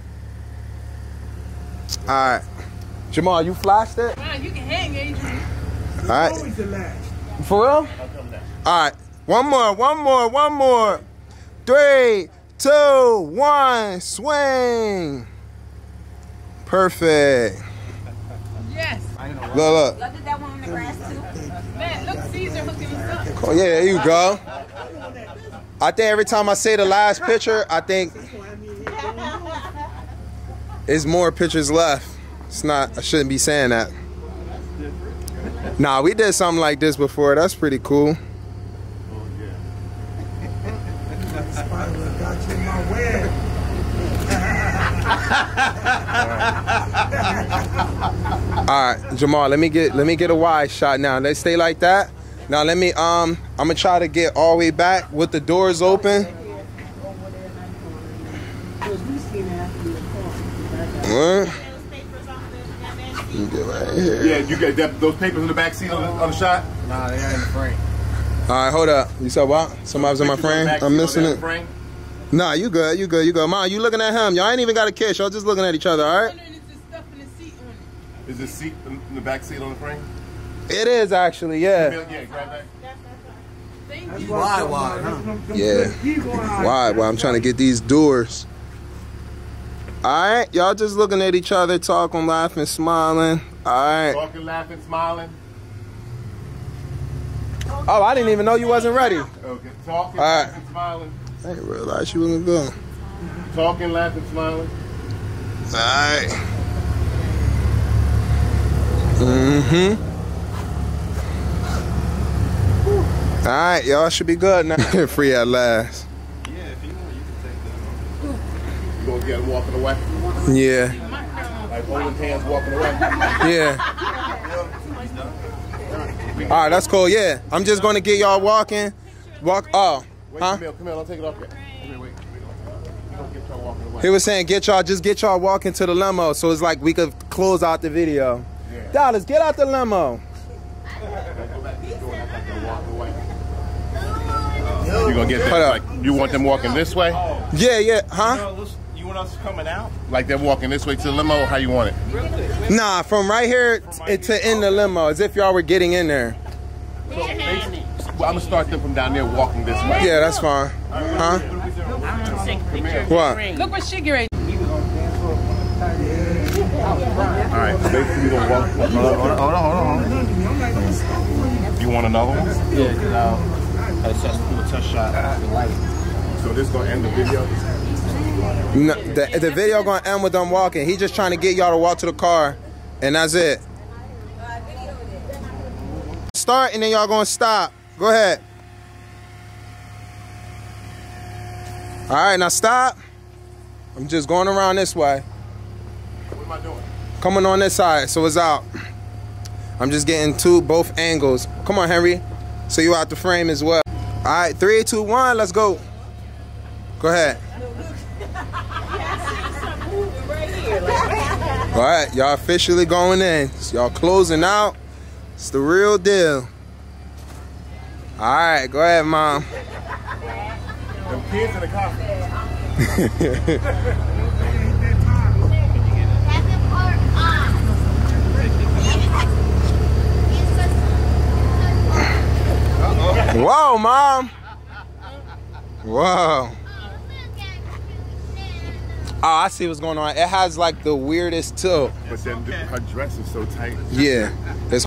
All right. Jamal, you flashed it? Wow, you can hang it. All right. Always the last. For real? All right. One more. 3, 2, 1, swing. Perfect. Yes. Look, look. Look at that one on the grass too. Man, look, Caesar hooking us up. Oh, yeah, there you go. I think every time I say the last picture, I think there's more pictures left. It's not, I shouldn't be saying that. Nah, we did something like this before. That's pretty cool. All right, Jamal, let me get a wide shot now. Let's stay like that. Now let me I'm gonna try to get all the way back with the doors open. What? You get right here. Yeah, you got those papers in the back seat on the shot? Nah, they ain't in the frame. All right, hold up. You said what? Somebody's in my frame? I'm missing it. Nah, you good, you good, you good. Mom, you looking at him. Y'all ain't even got a kiss. Y'all just looking at each other, all right? Is the seat in the back seat on the frame? It is actually, yeah. Yeah, grab that. Wide, huh? Yeah. Wide. I'm trying to get these doors. All right, y'all just looking at each other, talking, laughing, smiling. All right. Talking, laughing, smiling. Oh, I didn't even know you wasn't ready. Okay, talking, all right. laughing, smiling. I didn't realize you wasn't going. Talking, laughing, smiling. All right. Mm-hmm. All right, y'all should be good now. Free at last. Yeah, if you want, you can take that. You gonna get him walking away? Yeah. Like holding hands, walking away? Yeah. All right, that's cool. Yeah, I'm just gonna get y'all walking. Walk. Oh, wait, huh? Camille, don't take it off yet. Wait. Don't get y'all walking away. He was saying, get y'all walking to the limo, so it's like we could close out the video. Yeah. Dallas, get out the limo. You gonna get them, like, you want them walking this way? Yeah, huh? You want us coming out? Like they're walking this way to the limo, or how you want it? Nah, from right here to in the limo, as if y'all were getting in there. So I'm gonna start them from down there walking this way. Yeah, that's fine. Huh? What? Look what she getting. Alright, so basically we gonna walk. Hold on. You want another one? Yeah, because I do a touch shot at the light. So this gonna end the video? No, the video gonna end with them walking. He just trying to get y'all to walk to the car, and that's it. Start, and then y'all gonna stop. Go ahead. All right, now stop. I'm just going around this way. What am I doing? Coming on this side, so it's out. I'm just getting both angles. Come on, Henry. So you out the frame as well. All right, 3, 2, 1, let's go. Go ahead. All right, y'all officially going in. So y'all closing out. It's the real deal. All right, go ahead, Mom. Them kids in the car. Whoa, Mom. Whoa. Oh, I see what's going on. It has like the weirdest tilt. But then her dress is so tight. Yeah. It's